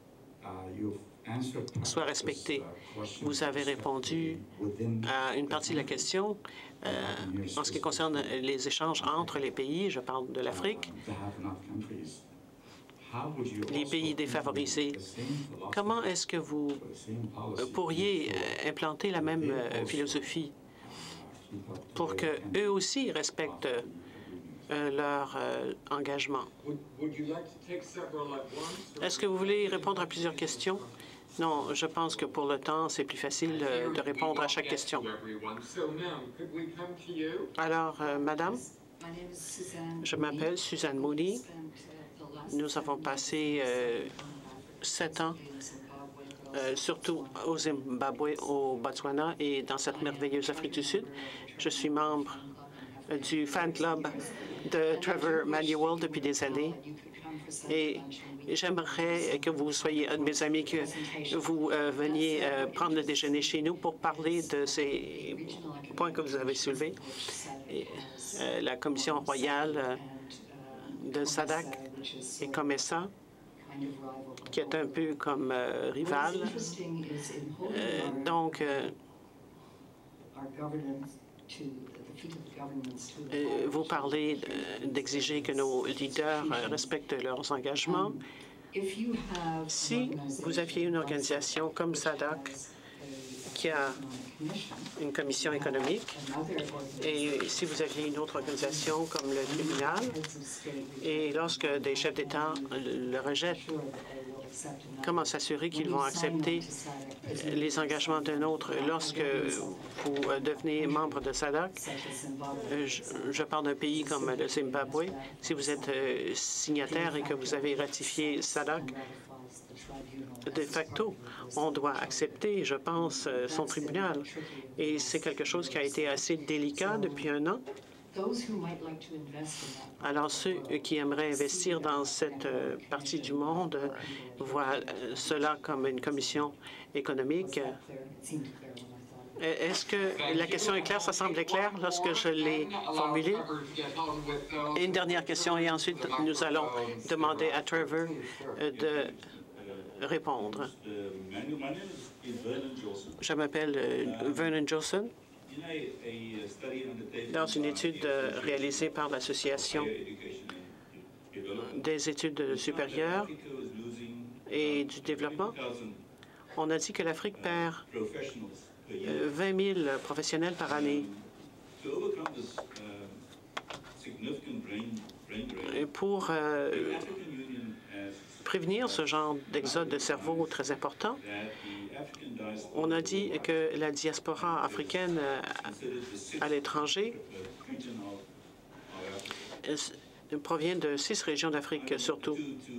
soient respectés? Vous avez répondu à une partie de la question euh, en ce qui concerne les échanges entre les pays. Je parle de l'Afrique. Les pays défavorisés. Comment est-ce que vous pourriez implanter la même philosophie pour qu'eux aussi respectent euh, leur euh, engagement? Est-ce que vous voulez répondre à plusieurs questions? Non, je pense que pour le temps, c'est plus facile euh, de répondre à chaque question. Alors, euh, Madame, je m'appelle Suzanne Mooney. Nous avons passé euh, sept ans, euh, surtout au Zimbabwe, au Botswana et dans cette merveilleuse Afrique du Sud. Je suis membre euh, du fan club de Trevor Manuel depuis des années. Et j'aimerais que vous soyez un de mes amis, que vous euh, veniez euh, prendre le déjeuner chez nous pour parler de ces points que vous avez soulevés. Et, euh, la Commission royale euh, de S A D C et COMESA, qui est un peu comme euh, rival. Euh, donc, euh, Euh, vous parlez d'exiger que nos leaders respectent leurs engagements. Si vous aviez une organisation comme S A D C qui a une commission économique, et si vous aviez une autre organisation comme le tribunal, et lorsque des chefs d'État le rejettent, comment s'assurer qu'ils vont accepter les engagements d'un autre lorsque vous devenez membre de S A D C? Je, je parle d'un pays comme le Zimbabwe. Si vous êtes signataire et que vous avez ratifié S A D C, de facto, on doit accepter, je pense, son tribunal. Et c'est quelque chose qui a été assez délicat depuis un an. Alors, ceux qui aimeraient investir dans cette partie du monde voient cela comme une commission économique. Est-ce que la question est claire? Ça semble clair lorsque je l'ai formulée. Et une dernière question, et ensuite nous allons demander à Trevor de répondre. Je m'appelle Vernon Jolson. Dans une étude réalisée par l'Association des études supérieures et du développement, on a dit que l'Afrique perd vingt mille professionnels par année. Et pour euh, prévenir ce genre d'exode de cerveau très important, on a dit que la diaspora africaine à l'étranger provient de six régions d'Afrique surtout.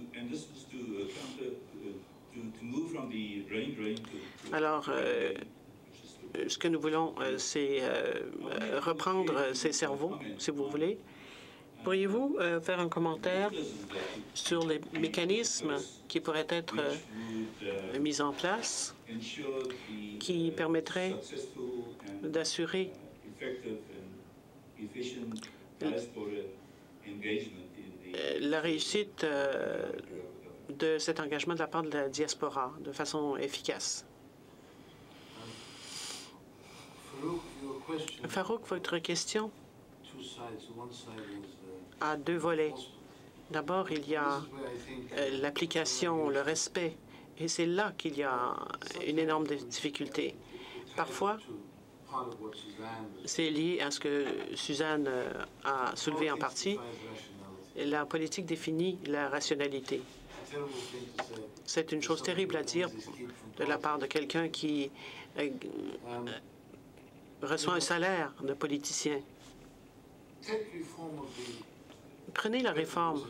Alors, euh, ce que nous voulons, c'est euh, reprendre ces cerveaux, si vous voulez. Pourriez-vous euh, faire un commentaire sur les mécanismes qui pourraient être euh, mis en place qui permettraient d'assurer la réussite euh, de cet engagement de la part de la diaspora de façon efficace? Farouk, votre question a deux volets. D'abord, il y a euh, l'application, le respect, et c'est là qu'il y a une énorme difficulté. Parfois, c'est lié à ce que Suzanne a soulevé en partie. La politique définit la rationalité. C'est une chose terrible à dire de la part de quelqu'un qui euh, reçoit un salaire de politicien. Prenez la réforme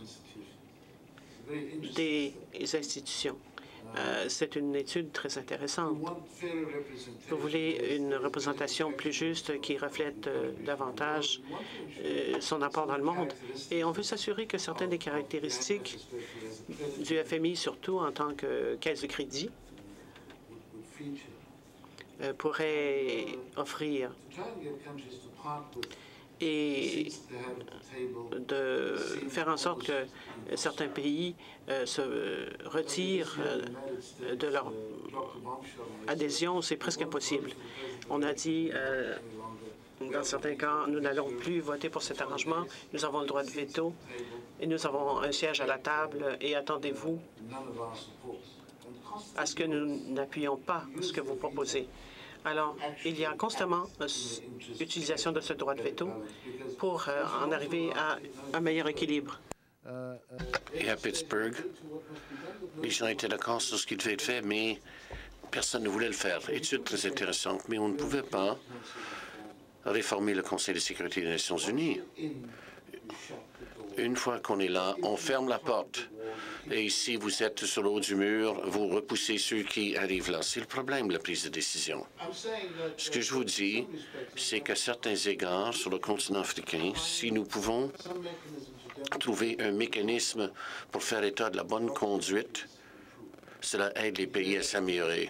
des institutions. Euh, c'est une étude très intéressante. Vous voulez une représentation plus juste qui reflète euh, davantage euh, son apport dans le monde. Et on veut s'assurer que certaines des caractéristiques du F M I, surtout en tant que caisse de crédit, euh, pourraient offrir et de faire en sorte que certains pays euh, se retirent euh, de leur adhésion, c'est presque impossible. On a dit, euh, dans certains cas, nous n'allons plus voter pour cet arrangement, nous avons le droit de veto, et nous avons un siège à la table, et attendez-vous à ce que nous n'appuyons pas ce que vous proposez. Alors, il y a constamment l'utilisation de ce droit de veto pour euh, en arriver à un meilleur équilibre. Et à Pittsburgh, les gens étaient d'accord sur ce qui devait être fait, mais personne ne voulait le faire. Étude très intéressante, mais on ne pouvait pas réformer le Conseil de sécurité des Nations unies. Une fois qu'on est là, on ferme la porte. Et si vous êtes sur le haut du mur, vous repoussez ceux qui arrivent là. C'est le problème de la prise de décision. Ce que je vous dis, c'est qu'à certains égards, sur le continent africain, si nous pouvons trouver un mécanisme pour faire état de la bonne conduite. Cela aide les pays à s'améliorer.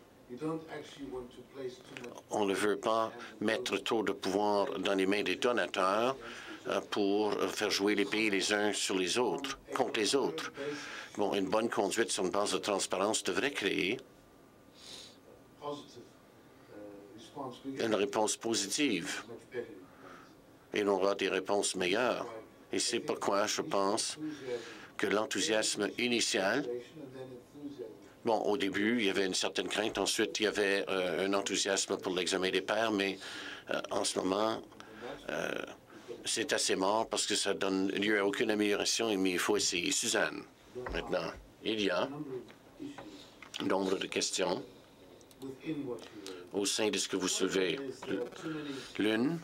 On ne veut pas mettre trop de pouvoir dans les mains des donateurs euh, pour faire jouer les pays les uns sur les autres, contre les autres. Bon, une bonne conduite sur une base de transparence devrait créer une réponse positive et on aura des réponses meilleures. Et c'est pourquoi je pense que l'enthousiasme initial, bon, au début, il y avait une certaine crainte. Ensuite, il y avait euh, un enthousiasme pour l'examen des pairs, mais euh, en ce moment, euh, c'est assez mort parce que ça donne lieu à aucune amélioration, mais il faut essayer. Suzanne, maintenant, il y a nombre de questions au sein de ce que vous soulevez. L'une,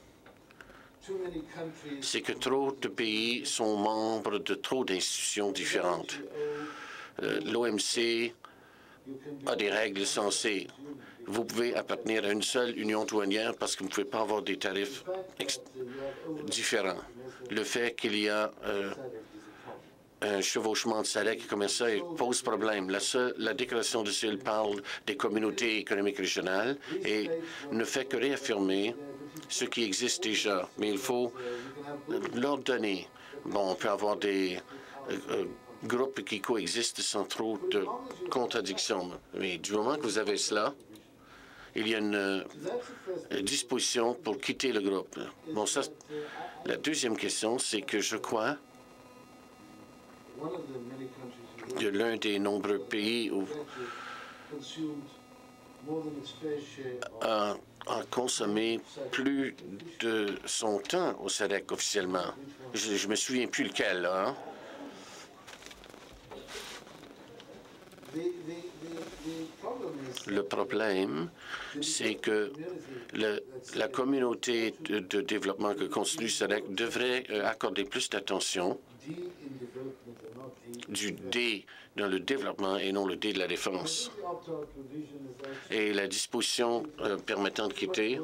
c'est que trop de pays sont membres de trop d'institutions différentes. Euh, L'O M C a des règles sensées. Vous pouvez appartenir à une seule union douanière parce que vous ne pouvez pas avoir des tarifs différents. Le fait qu'il y a euh, un chevauchement de salaire qui comme ça pose problème. La, seule, la déclaration de Seul parle des communautés économiques régionales et ne fait que réaffirmer ce qui existe déjà, mais il faut leur donner. Bon, on peut avoir des euh, groupes qui coexistent sans trop de contradictions, mais du moment que vous avez cela, il y a une euh, disposition pour quitter le groupe. Bon, ça, la deuxième question, c'est que je crois que l'un des nombreux pays où a, a consommé plus de son temps au SADC officiellement. Je ne me souviens plus lequel, là, hein? Le problème, c'est que le, la communauté de, de développement que constitue SADC devrait euh, accorder plus d'attention du D dans le développement et non le D de la défense. Et la disposition euh, permettant de quitter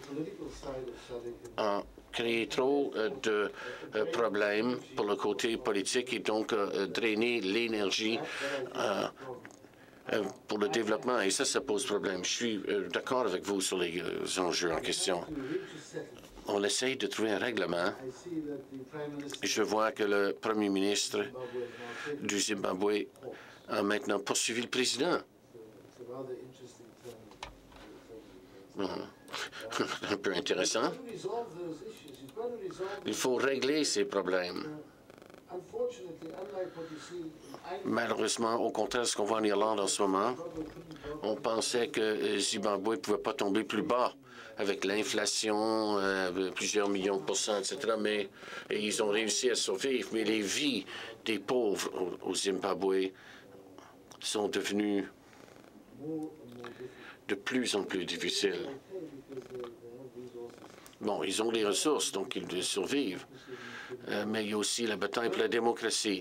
a créé trop euh, de euh, problèmes pour le côté politique et donc euh, drainer l'énergie euh, euh, pour le développement. Et ça, ça pose problème. Je suis euh, d'accord avec vous sur les euh, enjeux en question. On essaye de trouver un règlement. Je vois que le premier ministre du Zimbabwe a maintenant poursuivi le président. Un peu intéressant. Il faut régler ces problèmes. Malheureusement, au contraire de ce qu'on voit en Irlande en ce moment, on pensait que Zimbabwe ne pouvait pas tomber plus bas avec l'inflation, euh, plusieurs millions de pourcents, et cetera. Mais et ils ont réussi à survivre. Mais les vies des pauvres au, au Zimbabwe sont devenues de plus en plus difficiles. Bon, ils ont les ressources, donc ils survivent. Euh, mais il y a aussi la bataille pour la démocratie.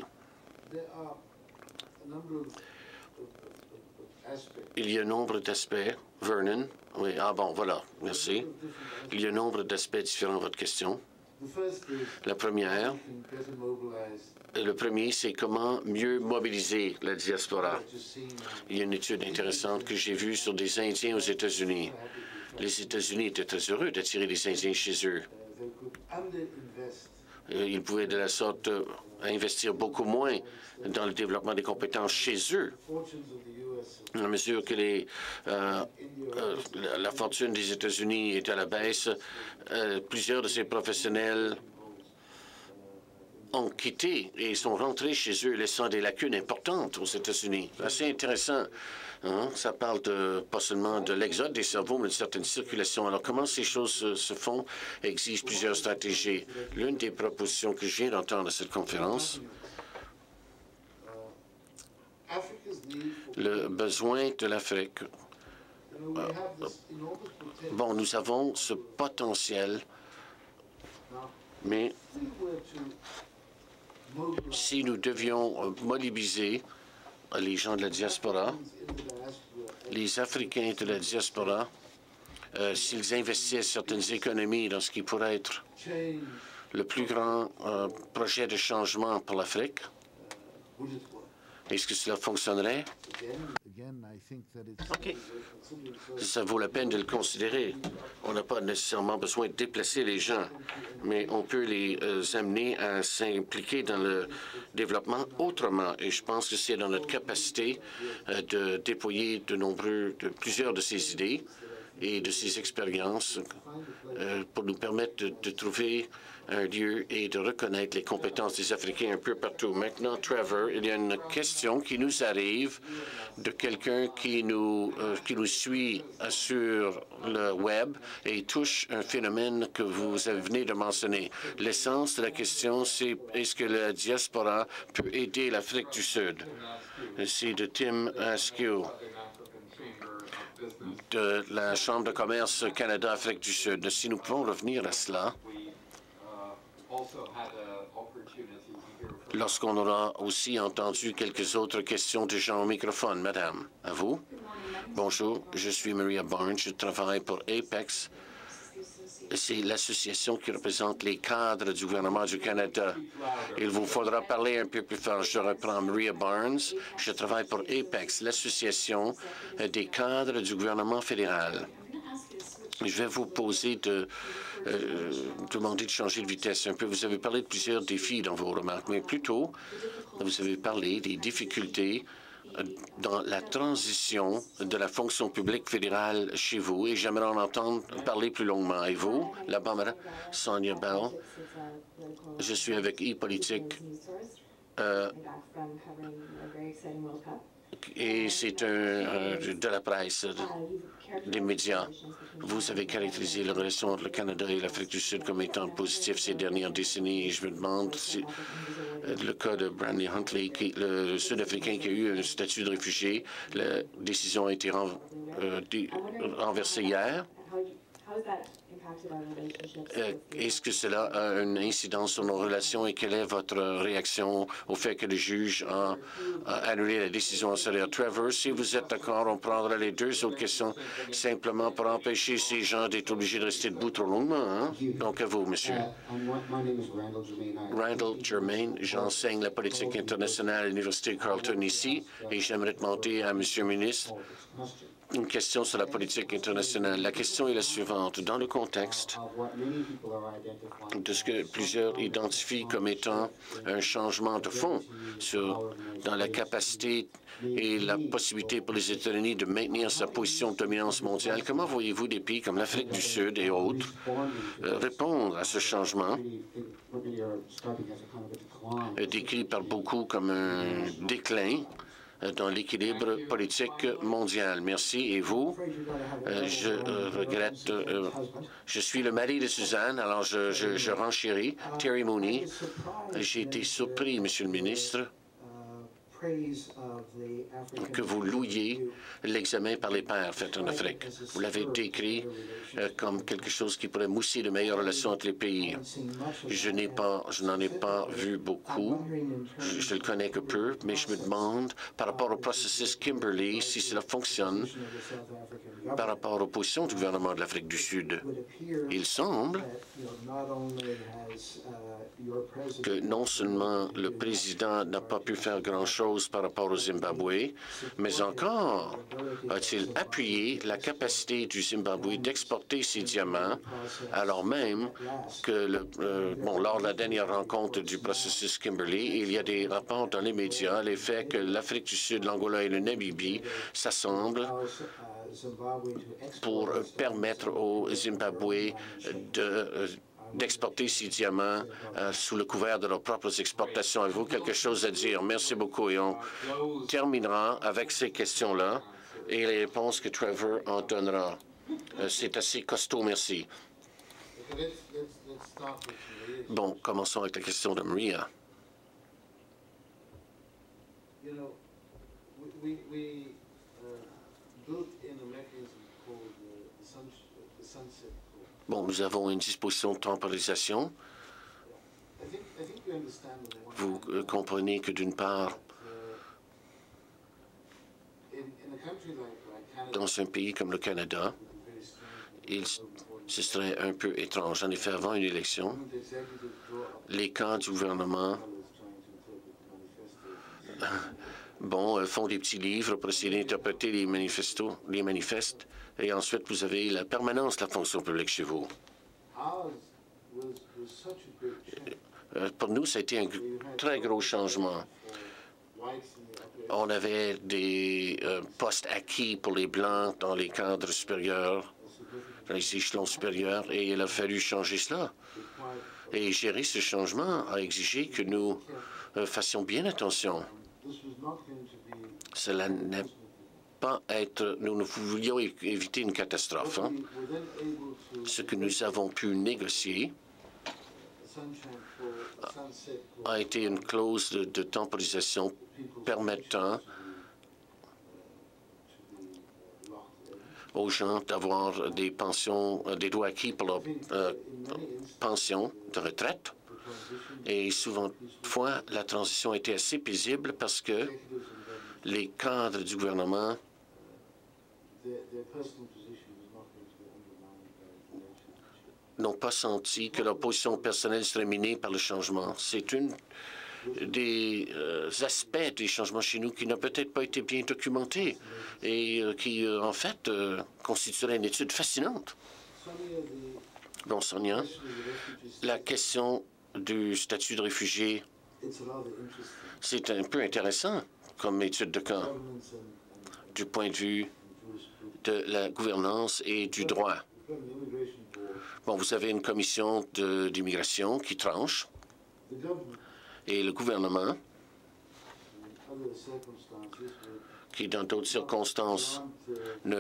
Il y a un nombre d'aspects. Vernon, oui, ah bon, voilà, merci. Il y a un nombre d'aspects différents à votre question. La première, le premier, c'est comment mieux mobiliser la diaspora. Il y a une étude intéressante que j'ai vue sur des Indiens aux États-Unis. Les États-Unis étaient très heureux d'attirer les Indiens chez eux. Ils pouvaient de la sorte investir beaucoup moins dans le développement des compétences chez eux. À mesure que les, euh, euh, la, la fortune des États-Unis est à la baisse, euh, plusieurs de ces professionnels ont quitté et sont rentrés chez eux, laissant des lacunes importantes aux États-Unis. Assez intéressant. Hein? Ça parle de, pas seulement de l'exode des cerveaux, mais d'une certaine circulation. Alors, comment ces choses se, se font exige plusieurs stratégies. L'une des propositions que je viens d'entendre à cette conférence, le besoin de l'Afrique. Euh, bon, nous avons ce potentiel, mais si nous devions mobiliser les gens de la diaspora, les Africains de la diaspora, euh, s'ils investissaient certaines économies dans ce qui pourrait être le plus grand euh, projet de changement pour l'Afrique? Est-ce que cela fonctionnerait? OK. Ça vaut la peine de le considérer. On n'a pas nécessairement besoin de déplacer les gens, mais on peut les euh, amener à s'impliquer dans le développement autrement. Et je pense que c'est dans notre capacité euh, de déployer de nombreux, de plusieurs de ces idées et de ces expériences euh, pour nous permettre de, de trouver un lieu et de reconnaître les compétences des Africains un peu partout. Maintenant, Trevor, il y a une question qui nous arrive de quelqu'un qui nous euh, qui nous suit sur le web et touche un phénomène que vous venez de mentionner. L'essence de la question, c'est est-ce que la diaspora peut aider l'Afrique du Sud? C'est de Tim Askew de la Chambre de commerce Canada-Afrique du Sud. Si nous pouvons revenir à cela, lorsqu'on aura aussi entendu quelques autres questions de gens au microphone. Madame, à vous. Bonjour, je suis Maria Barnes, je travaille pour APEX. C'est l'association qui représente les cadres du gouvernement du Canada. Il vous faudra parler un peu plus fort. Je reprends Maria Barnes. Je travaille pour APEX, l'association des cadres du gouvernement fédéral. Je vais vous poser de euh, demander de changer de vitesse un peu. Vous avez parlé de plusieurs défis dans vos remarques, mais plutôt, vous avez parlé des difficultés dans la transition de la fonction publique fédérale chez vous, et j'aimerais en entendre parler plus longuement. Et vous, là-bas, Madame Sonia Bell, je suis avec e-politique. Euh, et c'est un, euh, de la presse, des médias. Vous avez caractérisé la relation entre le Canada et l'Afrique du Sud comme étant positive ces dernières décennies. Et je me demande si euh, le cas de Brandley Huntley, qui, le Sud-Africain qui a eu un statut de réfugié, la décision a été ren, euh, dé, renversée hier. Euh, Est-ce que cela a une incidence sur nos relations et quelle est votre réaction au fait que le juge a, a annulé la décision antérieure? Trevor, si vous êtes d'accord, on prendra les deux autres questions simplement pour empêcher ces gens d'être obligés de rester debout trop longuement. Hein? Donc, à vous, monsieur. Randall Germain, j'enseigne la politique internationale à l'Université Carleton ici et j'aimerais demander à monsieur le ministre une question sur la politique internationale. La question est la suivante. Dans le contexte de ce que plusieurs identifient comme étant un changement de fond sur, dans la capacité et la possibilité pour les États-Unis de maintenir sa position de dominance mondiale, comment voyez-vous des pays comme l'Afrique du Sud et autres euh, répondre à ce changement euh, décrit par beaucoup comme un déclin dans l'équilibre politique mondial? Merci. Et vous? Euh, je euh, regrette. Euh, je suis le mari de Suzanne, alors je, je, je renchéris. Terry Mooney. J'ai été surpris, Monsieur le ministre, que vous louiez l'examen par les pairs fait en Afrique. Vous l'avez décrit euh, comme quelque chose qui pourrait mousser de meilleures relations entre les pays. Je n'ai pas, je n'en ai pas vu beaucoup. Je, je le connais que peu, mais je me demande, par rapport au processus Kimberley, si cela fonctionne par rapport aux positions du gouvernement de l'Afrique du Sud. Il semble que non seulement le président n'a pas pu faire grand-chose par rapport au Zimbabwe, mais encore a-t-il appuyé la capacité du Zimbabwe d'exporter ses diamants, alors même que, le, euh, bon, lors de la dernière rencontre du processus Kimberley, il y a des rapports dans les médias, les faits que l'Afrique du Sud, l'Angola et le Namibie s'assemblent pour permettre au Zimbabwe de euh, d'exporter ces diamants euh, sous le couvert de leurs propres exportations. Avez-vous quelque chose à dire? Merci beaucoup. Et on terminera avec ces questions-là et les réponses que Trevor en donnera. Euh, C'est assez costaud, merci. Bon, commençons avec la question de Maria. Bon, nous avons une disposition de temporisation. Vous euh, comprenez que d'une part, dans un pays comme le Canada, il, Ce serait un peu étrange. En effet, avant une élection, les cadres du gouvernement bon, font des petits livres pour essayer d'interpréter les manifestos, les manifestes, et ensuite vous avez la permanence de la fonction publique chez vous. Euh, pour nous, ça a été un très gros changement. On avait des euh, postes acquis pour les Blancs dans les cadres supérieurs, dans les échelons supérieurs, et il a fallu changer cela. Et gérer ce changement a exigé que nous euh, fassions bien attention. Cela n'est pas être... Nous, nous voulions éviter une catastrophe. Hein. Ce que nous avons pu négocier a été une clause de, de temporisation permettant aux gens d'avoir des pensions, des droits acquis pour leur euh, pension de retraite. Et souvent, fois, la transition a été assez paisible parce que les cadres du gouvernement n'ont pas senti que leur position personnelle serait minée par le changement. C'est une des euh, aspects des changements chez nous qui n'a peut-être pas été bien documentés et euh, qui, euh, en fait, euh, constituerait une étude fascinante. Bon, Sonia, la question du statut de réfugié, c'est un peu intéressant comme étude de cas du point de vue de la gouvernance et du droit. Bon, vous avez une commission d'immigration qui tranche et le gouvernement, qui dans d'autres circonstances ne,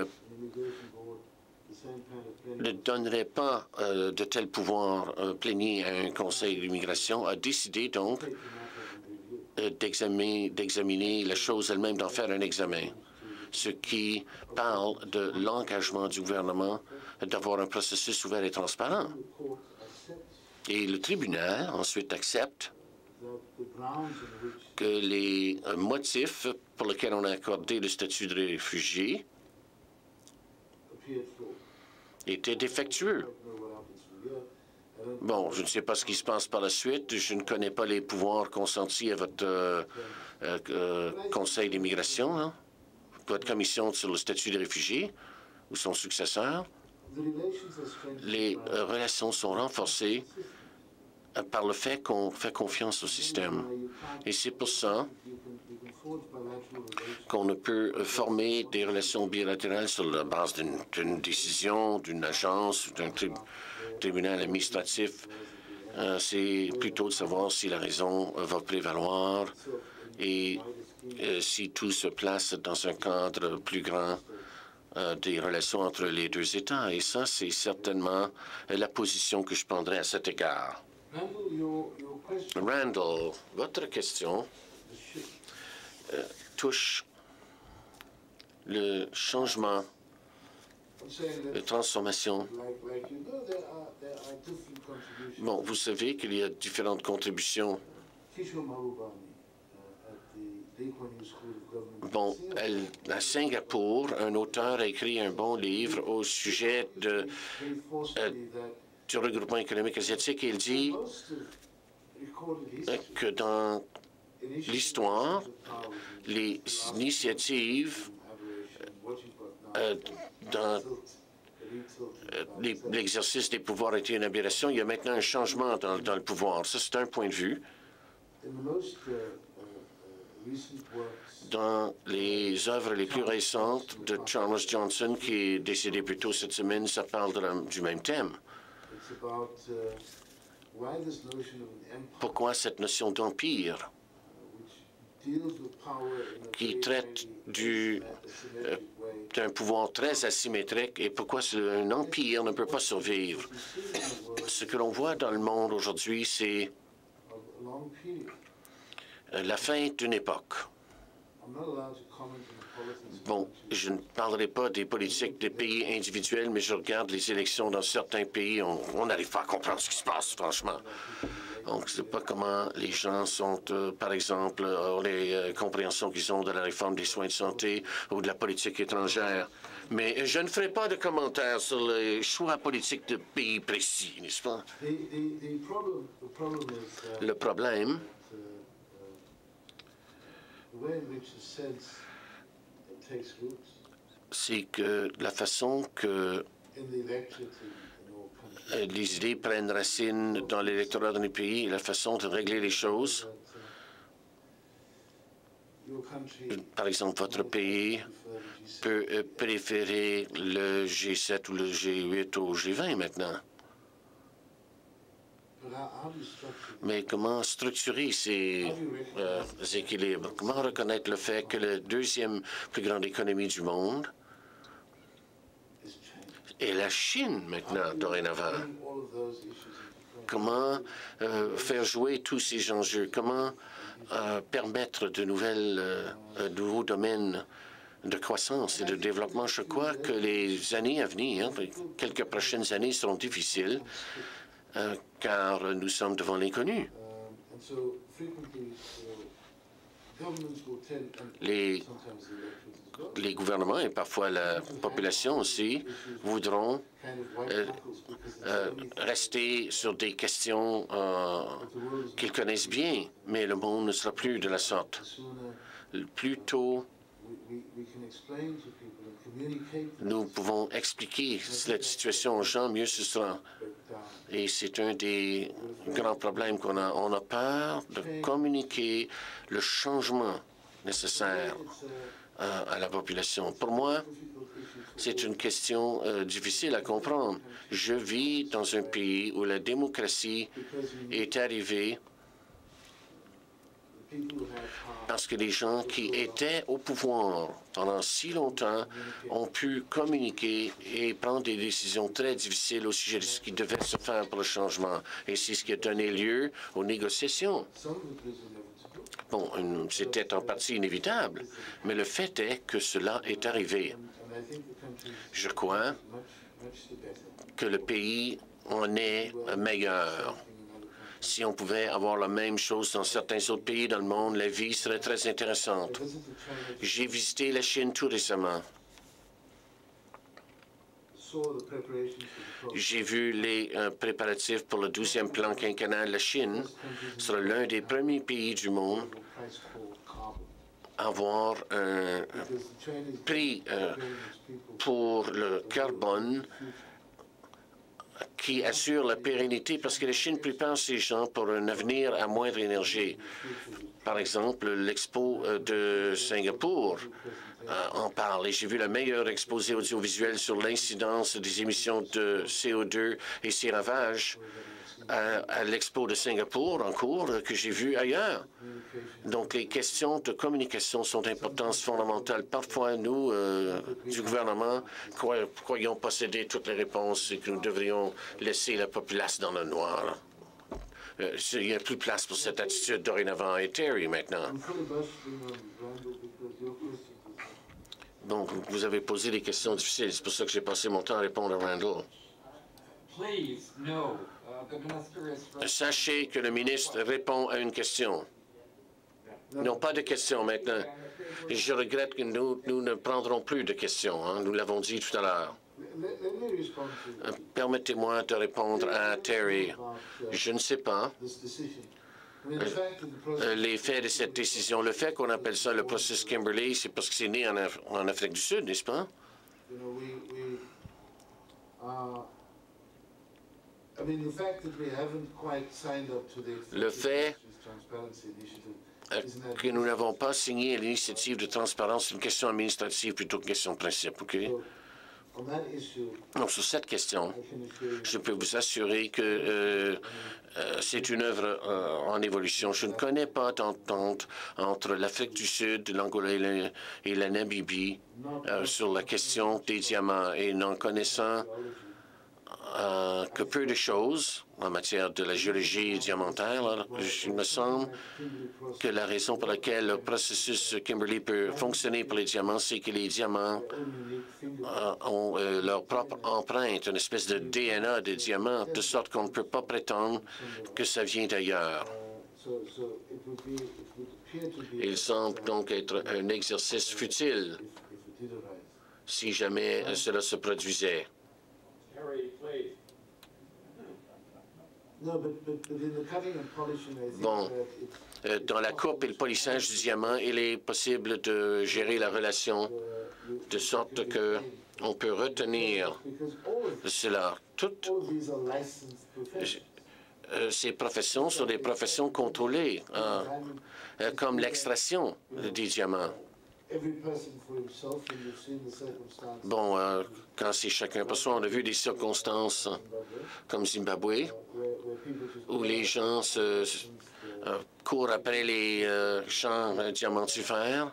ne donnerait pas euh, de tels pouvoirs euh, pléniers à un conseil d'immigration, a décidé donc euh, d'examiner, d'examiner la chose elle-même, d'en faire un examen, ce qui parle de l'engagement du gouvernement d'avoir un processus ouvert et transparent. Et le tribunal ensuite accepte que les euh, motifs pour lesquels on a accordé le statut de réfugié étaient défectueux. Bon, je ne sais pas ce qui se passe par la suite. Je ne connais pas les pouvoirs consentis à votre euh, euh, euh, conseil d'immigration, hein, votre commission sur le statut de réfugié ou son successeur. Les euh, relations sont renforcées euh, par le fait qu'on fait confiance au système. Et c'est pour ça qu'on ne peut former des relations bilatérales sur la base d'une décision, d'une agence, d'un tri tribunal administratif. Euh, c'est plutôt de savoir si la raison va prévaloir et euh, si tout se place dans un cadre plus grand euh, des relations entre les deux États. Et ça, c'est certainement la position que je prendrai à cet égard. Randall, votre question euh, touche le changement, la transformation. Bon, vous savez qu'il y a différentes contributions. Bon, elle, à Singapour, un auteur a écrit un bon livre au sujet de, euh, du regroupement économique asiatique et il dit euh, que dans l'histoire, les initiatives euh, dans euh, l'exercice des pouvoirs était une aberration. Il y a maintenant un changement dans, dans le pouvoir. Ça, c'est un point de vue. Dans les œuvres les plus récentes de Chalmers Johnson, qui est décédé plus tôt cette semaine, ça parle de la, du même thème. Pourquoi cette notion d'empire qui traite du, euh, d'un pouvoir très asymétrique et pourquoi un empire ne peut pas survivre? Ce que l'on voit dans le monde aujourd'hui, c'est la fin d'une époque. Bon, je ne parlerai pas des politiques des pays individuels, mais je regarde les élections dans certains pays. On n'arrive pas à comprendre ce qui se passe, franchement. On ne sait pas comment les gens sont, euh, par exemple, euh, les euh, compréhensions qu'ils ont de la réforme des soins de santé ou de la politique étrangère. Mais je ne ferai pas de commentaires sur les choix politiques de pays précis, n'est-ce pas? Le problème, c'est que la façon que les idées prennent racine dans l'électorat de nos pays et la façon de régler les choses. Par exemple, votre pays peut préférer le G sept ou le G huit au G vingt maintenant. Mais comment structurer ces euh, équilibres? Comment reconnaître le fait que la deuxième plus grande économie du monde est la Chine maintenant, dorénavant? Comment euh, faire jouer tous ces enjeux? Comment euh, permettre de nouvelles, euh, de nouveaux domaines de croissance et de développement? Je crois que les années à venir, quelques prochaines années, seront difficiles euh, car nous sommes devant l'inconnu. Les, les gouvernements et parfois la population aussi voudront euh, euh, rester sur des questions euh, qu'ils connaissent bien, mais le monde ne sera plus de la sorte. Plus tôt, nous pouvons expliquer cette situation aux gens, mieux ce sera. Et c'est un des grands problèmes qu'on a. On a peur de communiquer le changement nécessaire euh, à la population. Pour moi, c'est une question euh, difficile à comprendre. Je vis dans un pays où la démocratie est arrivée parce que les gens qui étaient au pouvoir pendant si longtemps ont pu communiquer et prendre des décisions très difficiles au sujet de ce qui devait se faire pour le changement. Et c'est ce qui a donné lieu aux négociations. Bon, c'était en partie inévitable, mais le fait est que cela est arrivé. Je crois que le pays en est meilleur. Si on pouvait avoir la même chose dans certains autres pays dans le monde, la vie serait très intéressante. J'ai visité la Chine tout récemment. J'ai vu les euh, préparatifs pour le douzième plan quinquennal. La Chine sera l'un des premiers pays du monde à avoir un, un prix euh, pour le carbone qui assure la pérennité, parce que la Chine prépare ces gens pour un avenir à moindre énergie. Par exemple, l'expo de Singapour euh, en parle. Et j'ai vu le meilleur exposé audiovisuel sur l'incidence des émissions de C O deux et ses ravages à, à l'expo de Singapour en cours que j'ai vu ailleurs. Donc, les questions de communication sont d'importance fondamentale. Parfois, nous, euh, du gouvernement, croy croyons posséder toutes les réponses et que nous devrions laisser la populace dans le noir. Euh, il n'y a plus de place pour cette attitude dorénavant. Et Terry, maintenant. Donc, vous avez posé des questions difficiles. C'est pour ça que j'ai passé mon temps à répondre à Randall. Sachez que le ministre répond à une question. Non, pas de questions maintenant. Et je regrette que nous, nous ne prendrons plus de questions. Hein. Nous l'avons dit tout à l'heure. Euh, Permettez-moi de répondre à Terry. Je ne sais pas euh, les faits de cette décision. Le fait qu'on appelle ça le processus Kimberley, c'est parce que c'est né en, Af en Afrique du Sud, n'est-ce pas? Le fait que nous n'avons pas signé l'initiative de transparence, c'est une question administrative plutôt qu'une question de principe, OK? Donc, sur cette question, je peux vous assurer que euh, euh, c'est une œuvre euh, en évolution. Je ne connais pas d'entente entre l'Afrique du Sud, l'Angola et, la, et la Namibie euh, sur la question des diamants. Et n'en connaissant euh, que peu de choses en matière de la géologie diamantaire. Alors, il me semble que la raison pour laquelle le processus Kimberley peut fonctionner pour les diamants, c'est que les diamants euh, ont euh, leur propre empreinte, une espèce de D N A des diamants, de sorte qu'on ne peut pas prétendre que ça vient d'ailleurs. Il semble donc être un exercice futile si jamais cela se produisait. Bon, euh, dans la coupe et le polissage du diamant, il est possible de gérer la relation de sorte qu'on peut retenir cela. Toutes euh, ces professions sont des professions contrôlées, hein, euh, comme l'extraction des diamants. Bon, euh, quand c'est chacun pour soi, on a vu des circonstances comme Zimbabwe, où les gens se, euh, courent après les euh, champs euh, diamantifères,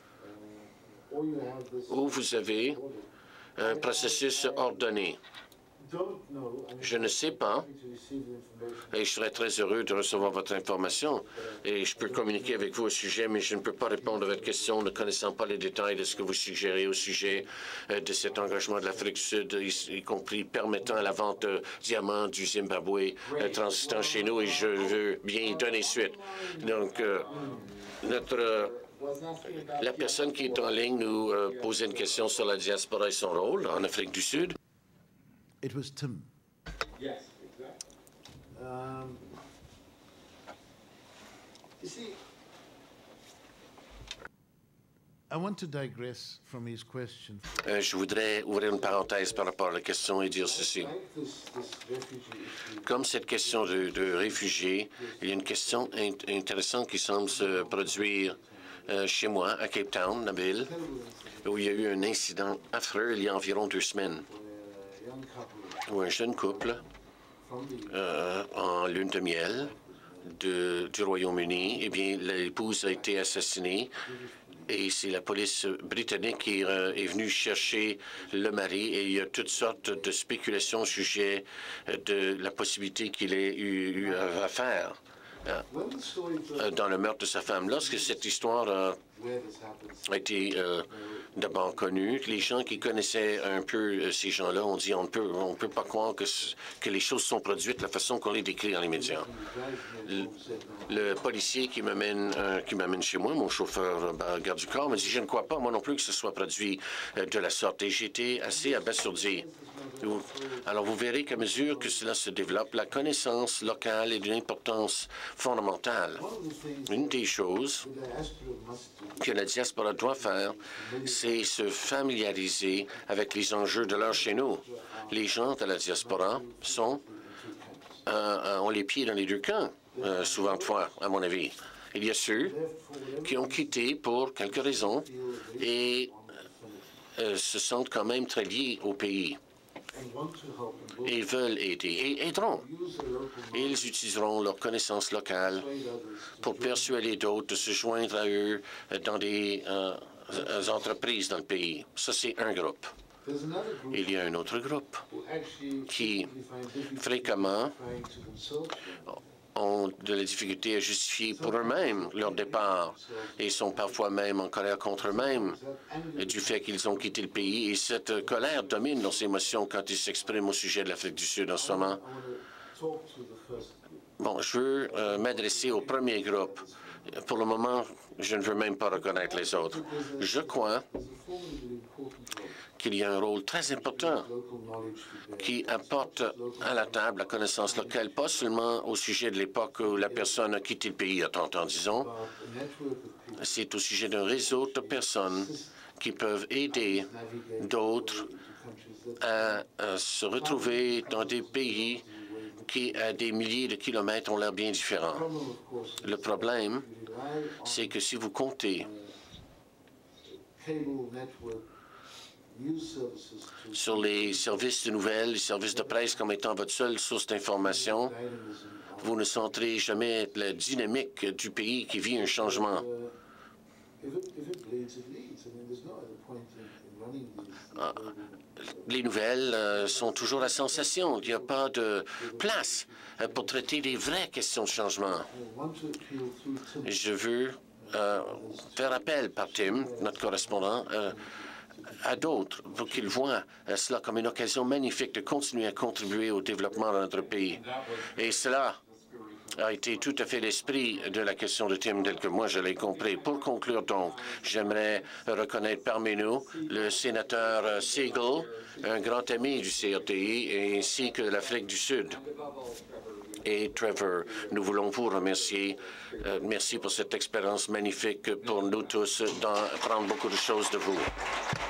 où vous avez un processus ordonné. Je ne sais pas, et je serais très heureux de recevoir votre information, et je peux communiquer avec vous au sujet, mais je ne peux pas répondre à votre question ne connaissant pas les détails de ce que vous suggérez au sujet euh, de cet engagement de l'Afrique du Sud, y, y compris permettant la vente de diamants du Zimbabwe euh, transitant chez nous, et je veux bien y donner suite. Donc, euh, notre... Euh, la personne qui est en ligne nous euh, posait une question sur la diaspora et son rôle en Afrique du Sud. It was Tim. Yes, exactly. Um, you see, I want to digress from his question. Euh, je voudrais ouvrir une parenthèse par rapport à la question et dire ceci. Comme cette question de, de réfugiés, il y a une question in intéressante qui semble se produire euh, chez moi, à Cape Town, Nabil, où il y a eu un incident affreux il y a environ deux semaines, où un jeune couple euh, en lune de miel de, du Royaume-Uni, eh bien, l'épouse a été assassinée et c'est la police britannique qui euh, est venue chercher le mari et il y a toutes sortes de spéculations au sujet de la possibilité qu'il ait eu, eu affaire euh, dans le meurtre de sa femme. Lorsque cette histoire euh, a été euh, d'abord connue, les gens qui connaissaient un peu euh, ces gens-là ont dit on ne peut, on peut pas croire que, que les choses sont produites de la façon qu'on les décrit dans les médias. Le, le policier qui m'amène euh, qui m'amène chez moi, mon chauffeur euh, garde du corps, me dit je ne crois pas, moi non plus, que ce soit produit euh, de la sorte. Et j'ai été assez abasourdi. Alors, vous verrez qu'à mesure que cela se développe, la connaissance locale est d'une importance fondamentale. Une des choses que la diaspora doit faire, c'est se familiariser avec les enjeux de l'heure chez nous. Les gens de la diaspora sont, euh, ont les pieds dans les deux camps, euh, souvent de fois, à mon avis. Il y a ceux qui ont quitté pour quelques raisons et euh, se sentent quand même très liés au pays. Et ils veulent aider et aideront. Et ils utiliseront leurs connaissances locales pour persuader d'autres de se joindre à eux dans des euh, entreprises dans le pays. Ça, c'est un groupe. Il y a un autre groupe qui, fréquemment, ont de la difficulté à justifier pour eux-mêmes leur départ et sont parfois même en colère contre eux-mêmes du fait qu'ils ont quitté le pays. Et cette colère domine leurs émotions quand ils s'expriment au sujet de l'Afrique du Sud en ce moment. Bon, je veux euh, m'adresser au premier groupe. Pour le moment, je ne veux même pas reconnaître les autres. Je crois qu'il y a un rôle très important qui apporte à la table la connaissance locale, pas seulement au sujet de l'époque où la personne a quitté le pays il y a trente ans, disons. C'est au sujet d'un réseau de personnes qui peuvent aider d'autres à, à se retrouver dans des pays qui, à des milliers de kilomètres, ont l'air bien différents. Le problème, c'est que si vous comptez sur les services de nouvelles, les services de presse comme étant votre seule source d'information, vous ne sentirez jamais la dynamique du pays qui vit un changement. Les nouvelles euh, sont toujours la sensation. Il n'y a pas de place euh, pour traiter les vraies questions de changement. Je veux euh, faire appel par Tim, notre correspondant, euh, à d'autres pour qu'ils voient euh, cela comme une occasion magnifique de continuer à contribuer au développement de notre pays. Et cela a été tout à fait l'esprit de la question de Tim, tel que moi je l'ai compris. Pour conclure donc, j'aimerais reconnaître parmi nous le sénateur Siegel, un grand ami du C R T I, ainsi que l'Afrique du Sud. Et Trevor, nous voulons vous remercier. Euh, merci pour cette expérience magnifique pour nous tous d'apprendre beaucoup de choses de vous.